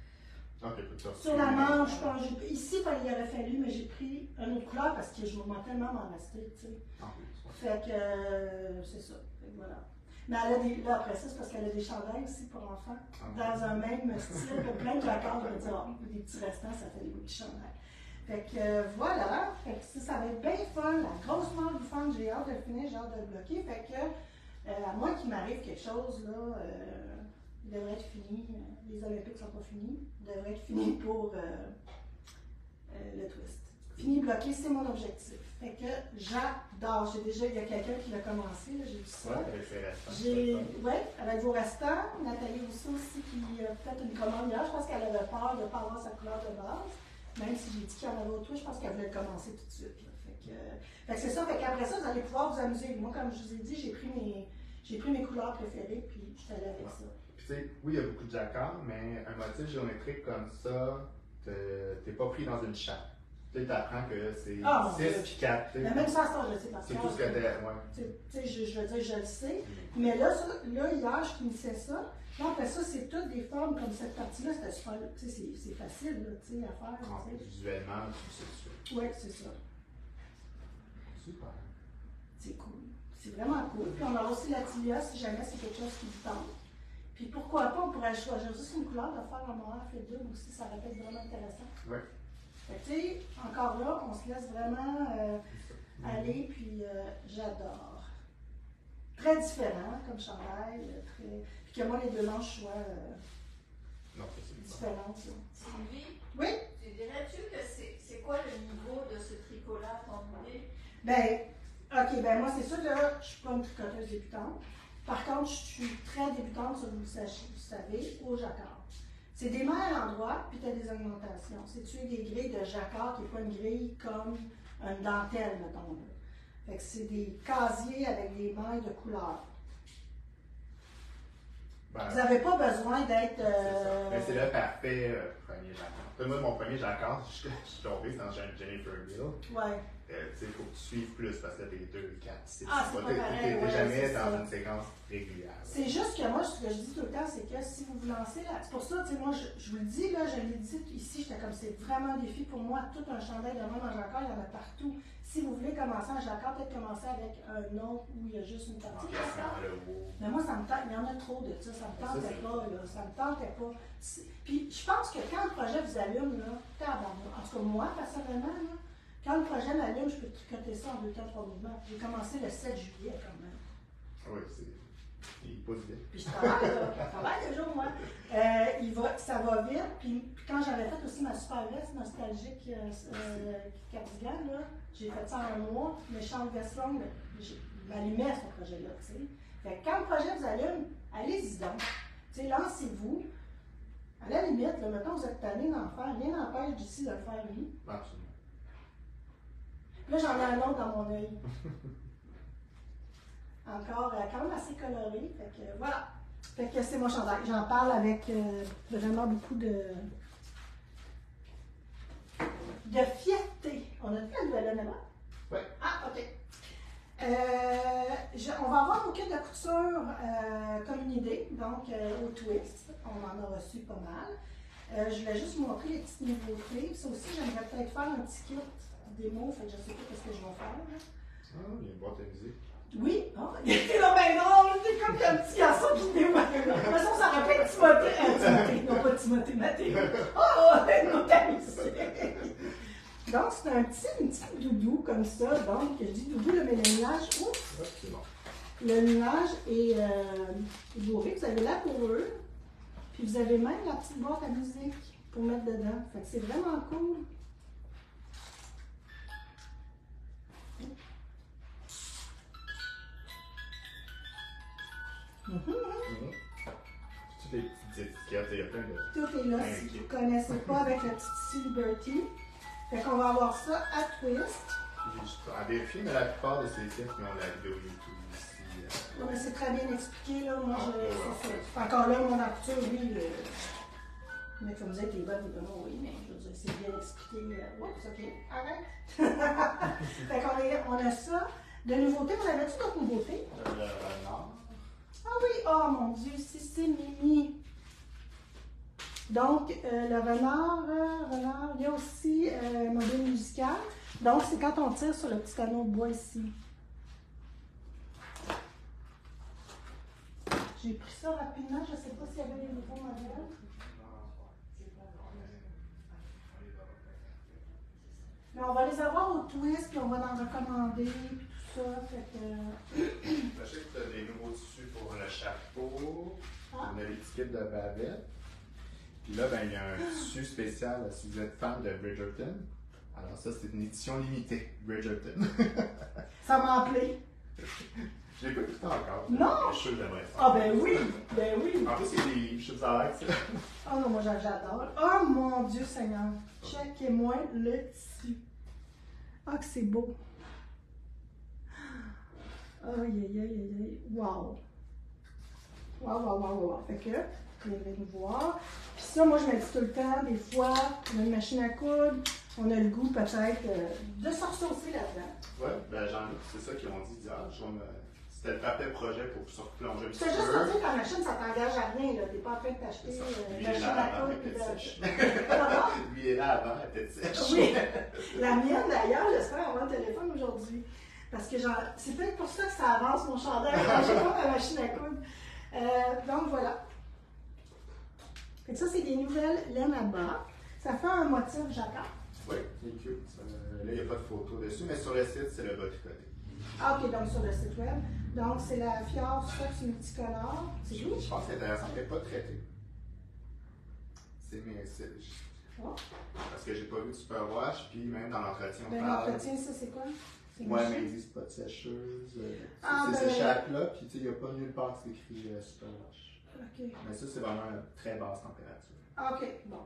sur la manche. Je pense, ici, il aurait fallu, mais j'ai pris une autre couleur parce que je me vois tellement m'en rester, tu sais. Fait que c'est ça. Fait que voilà. Mais elle a là après ça, c'est parce qu'elle a des chandails aussi pour enfants, dans un même style, plein de jacquards, je veux dire, des petits restants, ça fait des beaux petits chandails. Fait que voilà, fait que ça va être bien fun, la grosse marque du fun, j'ai hâte de le finir, j'ai hâte de le bloquer. Fait que, à moins qu'il m'arrive quelque chose, là, il devrait être fini. Les Olympiques ne sont pas finis, il devrait être fini pour le twist. Fini bloqué, c'est mon objectif. Fait que j'adore. Il y a quelqu'un qui l'a commencé, là, j'ai vu ça. Oui, avec ses restants. Oui, avec vos restants. Nathalie Rousseau aussi qui a fait une commande hier. Je pense qu'elle avait peur de ne pas avoir sa couleur de base. Même si j'ai dit qu'il y en avait autre chose, je pense qu'elle voulait commencer tout de suite. Fait que c'est ça. Fait qu'après ça, vous allez pouvoir vous amuser. Moi, comme je vous ai dit, j'ai pris mes couleurs préférées, puis je suis allée avec ça. Puis tu sais, oui, il y a beaucoup de jacquards, mais un motif géométrique comme ça, t'es pas pris dans une chape. Tu sais, apprends que c'est 6 puis 4. Mais même ça, je le sais parce que. C'est tout ce que t'es. Tu sais, je veux dire, je le sais. Mais là, hier, je finissais ça. Là, après ça, c'est toutes des formes comme cette partie-là. C'était super. Tu sais, c'est facile là, tu sais, à faire. Visuellement, tu sais ça. Oui, c'est ça. Super. C'est cool. C'est vraiment cool. Puis on a aussi la tilia si jamais c'est quelque chose qui vous tente. Puis pourquoi pas, on pourrait choisir juste une couleur de faire un noir fait double aussi, ça aurait été vraiment intéressant. Oui. Tu sais, encore là, on se laisse vraiment aller, puis j'adore. Très différent comme chandail, puis que moi les deux manches soient différentes. Sylvie, Oui? tu dirais-tu que c'est quoi le niveau de ce tricot-là, ton idée? Ben, ok, ben moi c'est sûr que je suis pas une tricoteuse débutante. Par contre, je suis très débutante, ça vous le savez, au jacquard. C'est des mailles à l'endroit, puis tu as des augmentations. C'est-tu des grilles de jacquard qui n'est pas une grille comme une dentelle, mettons. Là. Fait que c'est des casiers avec des mailles de couleur. Vous n'avez pas besoin d'être. Mais c'est le parfait premier jacquard. Moi, mon premier jacquard, je suis tombé dans Jennifer Gill. Ouais. Tu sais, il faut que tu suives plus parce que t'es 2, 4, 6. Ah, c'est pas pareil. T'es jamais dans une séquence régulière. C'est juste que moi, ce que je dis tout le temps, c'est que si vous vous lancez là, c'est pour ça, tu sais, moi, je vous le dis, là, je l'ai dit ici, j'étais comme, c'est vraiment un défi pour moi, tout un chandail de même en jacquard, il y en a partout. Si vous voulez commencer en jacquard, peut-être commencer avec un autre où il y a juste une partie de jacquard. Mais moi, ça me tente, il y en a trop de ça, ça me tentait pas, là, ça me tentait pas. Puis, je pense que quand le projet vous allume, là, en tout cas, moi, personnellement, là, quand le projet m'allume, je peux tricoter ça en 2 temps, 3 mouvements. J'ai commencé le 7 juillet quand même. Oui, il pousse vite. Puis je travaille toujours, moi. Ça va vite. Puis quand j'avais fait aussi ma super veste nostalgique cardigan, là, j'ai fait ça en un mois. Méchante veste longue, je m'allumais à ce projet-là. T'sais. Fait que quand le projet vous allume, allez-y donc. T'sais, lancez-vous. À la limite, là, mettons, vous êtes tanné d'en faire, rien n'empêche d'ici de le faire lui. Absolument. Là, j'en ai un autre dans mon œil. Encore quand même assez coloré. Fait que voilà. Fait que c'est mon chandail. J'en parle avec vraiment beaucoup de fierté. On a dit la nouvelle année, là? Oui. Ah, OK. On va avoir nos kits de couture comme une idée, donc au twist. On en a reçu pas mal. Je voulais juste vous montrer les petites nouveautés. Ça aussi, j'aimerais peut-être faire un petit kit démo, fait que je ne sais pas ce que je vais faire. Là. Ah, il y a une boîte à musique. Oui, oh, c'est là ben drôle, c'est comme un petit garçon qui démo. De toute façon, ça rappelle Timothée. Non, pas Timothée, Mathéo. Oh, notre ami. Donc, c'est un petit doudou comme ça. Donc, je dis doudou, mais le nuage, ouf, c'est bon. Le nuage est bourré. Vous avez la fourrure. Puis vous avez même la petite boîte à musique pour mettre dedans. Fait que c'est vraiment cool. toutes les petites étiquettes, il y a plein de. Tout est là si vous ne connaissez pas avec le petit tissu Liberty. Fait qu'on va avoir ça à Twist. Puis, à vérifier, mais la plupart de ces titres, ils ont la vidéo YouTube ici. Ouais, mais c'est très bien expliqué, là. Moi, ouais. c'est encore là, mon couture, oui. Mais comme vous dites, les bonnes, oui, mais je veux dire, c'est bien expliqué. Oups, ok, arrête. Fait qu'on on a ça. De nouveautés, vous avez-tu d'autres nouveautés? Le renard. Ah oui, oh mon Dieu, c'est Mimi. Donc, le renard, il y a aussi mobile musical. Donc, c'est quand on tire sur le petit anneau de bois ici. J'ai pris ça rapidement, je ne sais pas s'il y avait les nouveaux modèles. Mais on va les avoir au Twist, puis on va en recommander, puis tout ça. Fait que... J'achète des nouveaux tissus pour le chapeau. Ah. On a l'étiquette de bavette. Puis là, ben, il y a un tissu spécial si vous êtes fan de Bridgerton. Alors ça, c'est une édition limitée, Bridgerton. Ça m'a appelé. Je l'ai pas écouté encore. Non! Je suis sûr que j'aimerais ça. Ah ben oui, ben oui. En plus, c'est des livres, je suis avec ça. Oh non, moi j'adore. Oh mon Dieu Seigneur. Checkez-moi le tissu. Ah que c'est beau. Aïe aïe aïe aïe. Wow. Wow. Fait que, vous allez nous voir. Puis ça, moi je me dis tout le temps, des fois, on a une machine à coudre, on a le goût peut-être de se ressaucer là-dedans. Ouais, ben Jean-Luc, c'est ça qu'ils ont dit. C'était le papier projet pour se replonger un petit C'est juste peu. sortir ta machine, ça t'engage à rien. Tu n'es pas en train de t'acheter une Lui, il machine est à là avant, coudre. elle était sèche. Pardon? Lui, il est là avant, elle était sèche. Oui, la mienne d'ailleurs, j'espère avoir le téléphone aujourd'hui. Parce que c'est peut-être pour ça que ça avance mon chandail quand j'ai pas ma machine à coudre. Donc voilà. Fait que ça, c'est des nouvelles laines à bas. Ça fait un motif jacquard. Oui, c'est cute. Là, il n'y a pas de photo dessus, mais sur le site, c'est le bas tricoté. Ah, ok, donc sur le site web. Donc c'est la Fior Sox multicolore. C'est joli. Je pense que c'est intéressant qu'elle n'est pas traitée. Oh. Parce que j'ai pas vu de superwash, puis même dans l'entretien, on Ben, parle. l'entretien, ça c'est quoi? Ouais, mais ils disent pas de sécheuse. Ah, c'est ben, séché à plat, puis il n'y a pas nulle part qui s'écrit superwash. Ok. Mais ça, c'est vraiment une très basse température. Ah, ok, bon.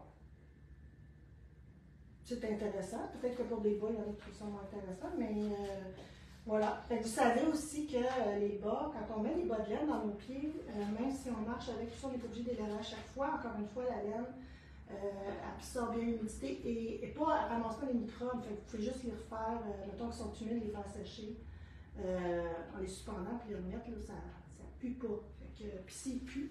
C'est intéressant. Peut-être que pour des bas, il y en a qui trouvent ça moins intéressant, mais voilà. Fait que vous savez aussi que les bas, quand on met les bas de laine dans nos pieds, même si on marche avec tout ça, on n'est pas obligé de les laver à chaque fois. Encore une fois, la laine absorbe bien l'humidité et pas ramasse pas les microbes. Fait que vous pouvez juste les refaire, mettons qu'ils sont humides, les faire sécher en les suspendant puis les remettre, là, ça pue pas. Fait que, puis s'il pue,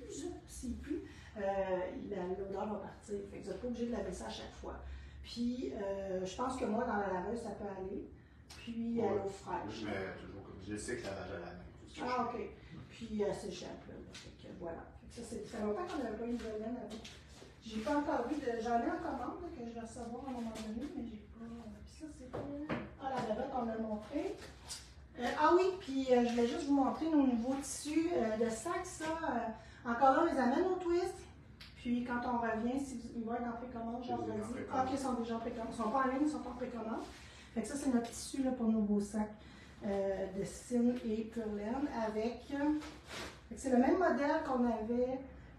l'odeur va partir. Fait que vous n'êtes pas obligé de laver ça à chaque fois. Puis, je pense que moi, dans la laveuse, ça peut aller. Puis, à l'eau fraîche. Mais toujours comme je sais que lavage à la main. Ah, ok. Puis, c'est simple. Fait que, voilà. Fait que ça fait longtemps qu'on n'avait pas eu de laine avant. J'ai pas encore vu j'en ai en commande là, que je vais recevoir à un moment donné, mais j'ai pas. Puis ça, c'est quoi? Ah, la bavette, on l'a montré. Ah oui, puis je vais juste vous montrer nos nouveaux tissus de sac. Ça, encore là, on les amène au Twist. Puis quand on revient, ils vont être en précommande, genre on dit. Ah, ok, ils sont déjà en précommande. Ils ne sont pas en ligne, ils sont en précommande. Fait que ça, c'est notre tissu là, pour nos beaux sacs de Cine et Pure Laine avec. C'est le même modèle qu'on avait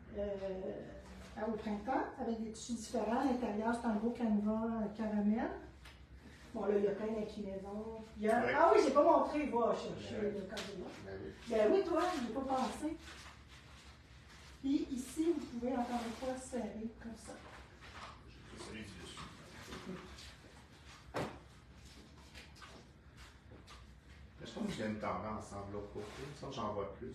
au printemps, avec des tissus différents. À l'intérieur, c'est un beau canevas caramel. Bon, là, il y a plein d'inclinaisons. Oui. Ah oui, j'ai pas montré. Va chercher le canevas. Ben oui, toi, je n'ai pas pensé. Puis ici, vous pouvez encore une fois serrer comme ça. C'est celui du dessus. Je pense que j'ai une tendance à enveloppe courtée. Ça, j'en vois plus.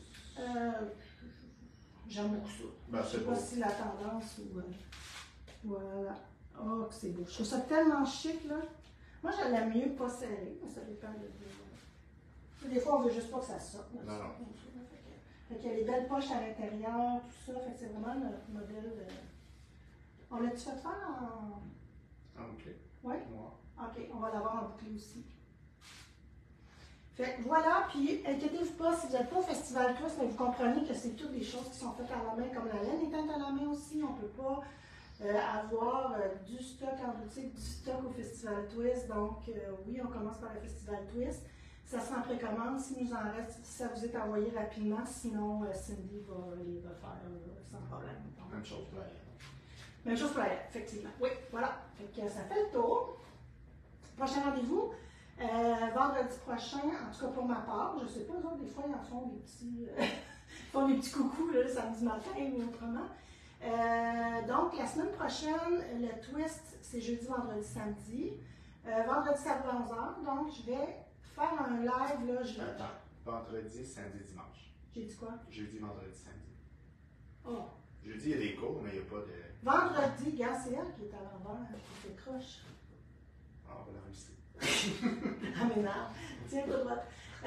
J'aime beaucoup ça. Ben, je sais pas si la tendance ou. Voilà. Oh, que c'est beau. Je trouve ça tellement chic, là. Moi, je l'aime mieux pas serré, mais ça dépend de. Des fois, on veut juste pas que ça sorte. Non, non. Fait qu'il y a les belles poches à l'intérieur, tout ça. Fait que c'est vraiment notre modèle. On l'a-tu fait faire en. Ah, ok. Oui? Ouais. Ok, on va l'avoir en bouclé aussi. Fait que voilà, puis inquiétez-vous pas si vous n'êtes pas au Festival Twist, mais vous comprenez que c'est toutes des choses qui sont faites à la main, comme la laine est teinte à la main aussi. On ne peut pas avoir du stock en boutique, du stock au Festival Twist. Donc oui, on commence par le Festival Twist. Ça sera en précommande. S'il nous en reste, ça vous est envoyé rapidement. Sinon, Cindy va les refaire sans problème. Donc, Même chose pour la lettre. même chose pour la lettre, effectivement. Oui, voilà. Fait que ça fait le tour. Prochain rendez-vous, vendredi prochain, en tout cas pour ma part. Je ne sais pas, eux autres, des fois, ils en font des petits, font des petits coucous là, le samedi matin ou autrement. Donc, la semaine prochaine, le twist, c'est jeudi, vendredi, samedi. Vendredi, samedi à 11h. Donc, je vais faire un live. Là, Attends, vendredi, samedi, dimanche. J'ai dit quoi? Jeudi, vendredi, samedi. Oh. Jeudi, il y a des cours, mais il n'y a pas de. Vendredi, gars, c'est elle qui est à l'envers, qui décroche. Ah, on va la réussir. Ah, mais non. Tiens, pas droite.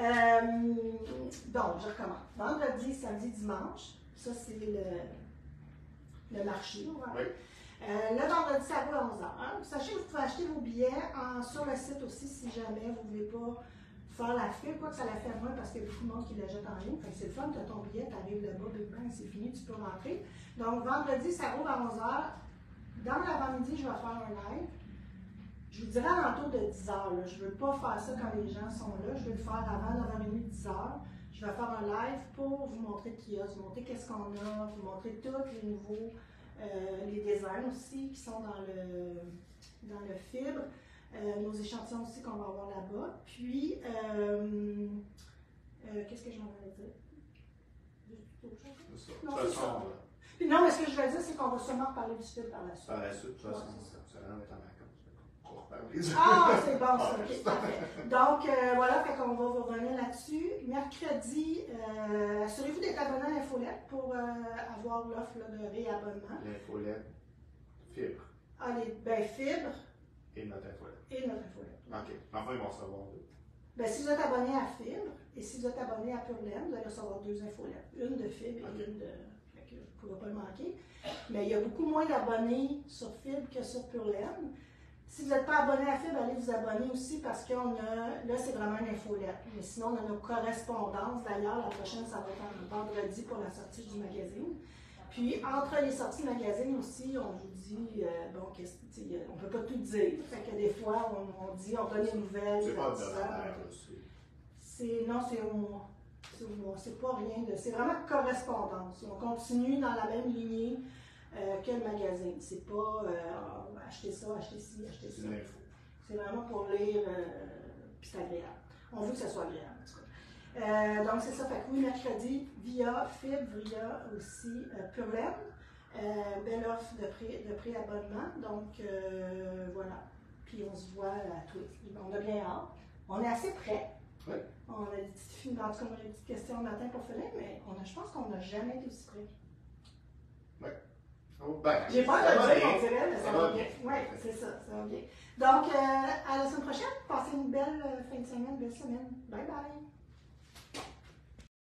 Donc, je recommence. Vendredi, samedi, dimanche. Ça, c'est le marché. Oui. Le vendredi, ça vaut à 11h. Sachez que vous pouvez acheter vos billets sur le site aussi si jamais vous ne voulez pas faire la file. Quoi que ça la fait moins parce qu'il y a beaucoup de monde qui la jette en ligne. Fait que c'est le fun, tu as ton billet, tu arrives là-bas, Big Bang, c'est fini, tu peux rentrer. Donc, vendredi, ça vaut à 11h. Dans l'avant-midi, je vais faire un live. Je vous dirai alentour de 10h. Je ne veux pas faire ça quand les gens sont là. Je veux le faire avant 9h30, 10h. Je vais faire un live pour vous montrer qui y a, vous montrer qu'est-ce qu'on a, vous montrer tous les nouveaux, les designs aussi qui sont dans le fibre, nos échantillons aussi qu'on va avoir là-bas. Puis, qu'est-ce que je m'en vais dire? C'est ça. Non, De toute c'est façon, ça. Puis non, mais ce que je vais dire, c'est qu'on va sûrement parler du fibre par la suite. par la suite, de toute façon, Ouais, c'est ça. ça va être en vacances. On va reparler. Ah, c'est bon ça, ok, parfait. Donc, voilà, fait qu'on va vous revenir là-dessus. Mercredi, assurez-vous d'être abonné à l'infolette pour avoir l'offre là, de réabonnement. L'infolette, fibre Allez, ben fibre et notre infolette. et notre infolette. OK. Enfin, ils vont recevoir deux. Ben, si vous êtes abonné à fibre et si vous êtes abonné à Purlaine, vous allez recevoir deux infolettes. Une de fibre et une de... Fait que vous ne pourrez pas le manquer. Mais il y a beaucoup moins d'abonnés sur fibre que sur Purlaine. Si vous n'êtes pas abonné à Fibre, allez vous abonner aussi parce qu'on a, là c'est vraiment une infolette. Mais sinon, on a nos correspondances. D'ailleurs, la prochaine, ça va être un vendredi pour la sortie du magazine. Puis, entre les sorties magazine aussi, on vous dit, bon, on ne peut pas tout dire. Fait que des fois, on dit, on donne des nouvelles. C'est pas de Non, c'est pas rien de... C'est vraiment correspondance. On continue dans la même lignée que le magazine. C'est pas acheter ça, acheter ci, acheter ça. C'est une info. C'est vraiment pour lire, puis c'est agréable. On veut que ça soit agréable, en tout cas. Donc, c'est ça. Fait que oui, mercredi, via Fibre, via aussi Purlaine. Belle offre de pré-abonnement. Donc, voilà. Puis, on se voit à Twitch. On a bien hâte. On est assez prêts. Oui. On a des petites, en tout cas, on a des petites questions le matin pour finir, mais je pense qu'on n'a jamais été aussi près. Oui. Oh, ben, J'ai peur ça de va dire bien. qu'on dirait, mais ça va bien. Oui, c'est ça, ça va bien. Donc, à la semaine prochaine. Passez une belle fin de semaine, belle semaine. Bye bye.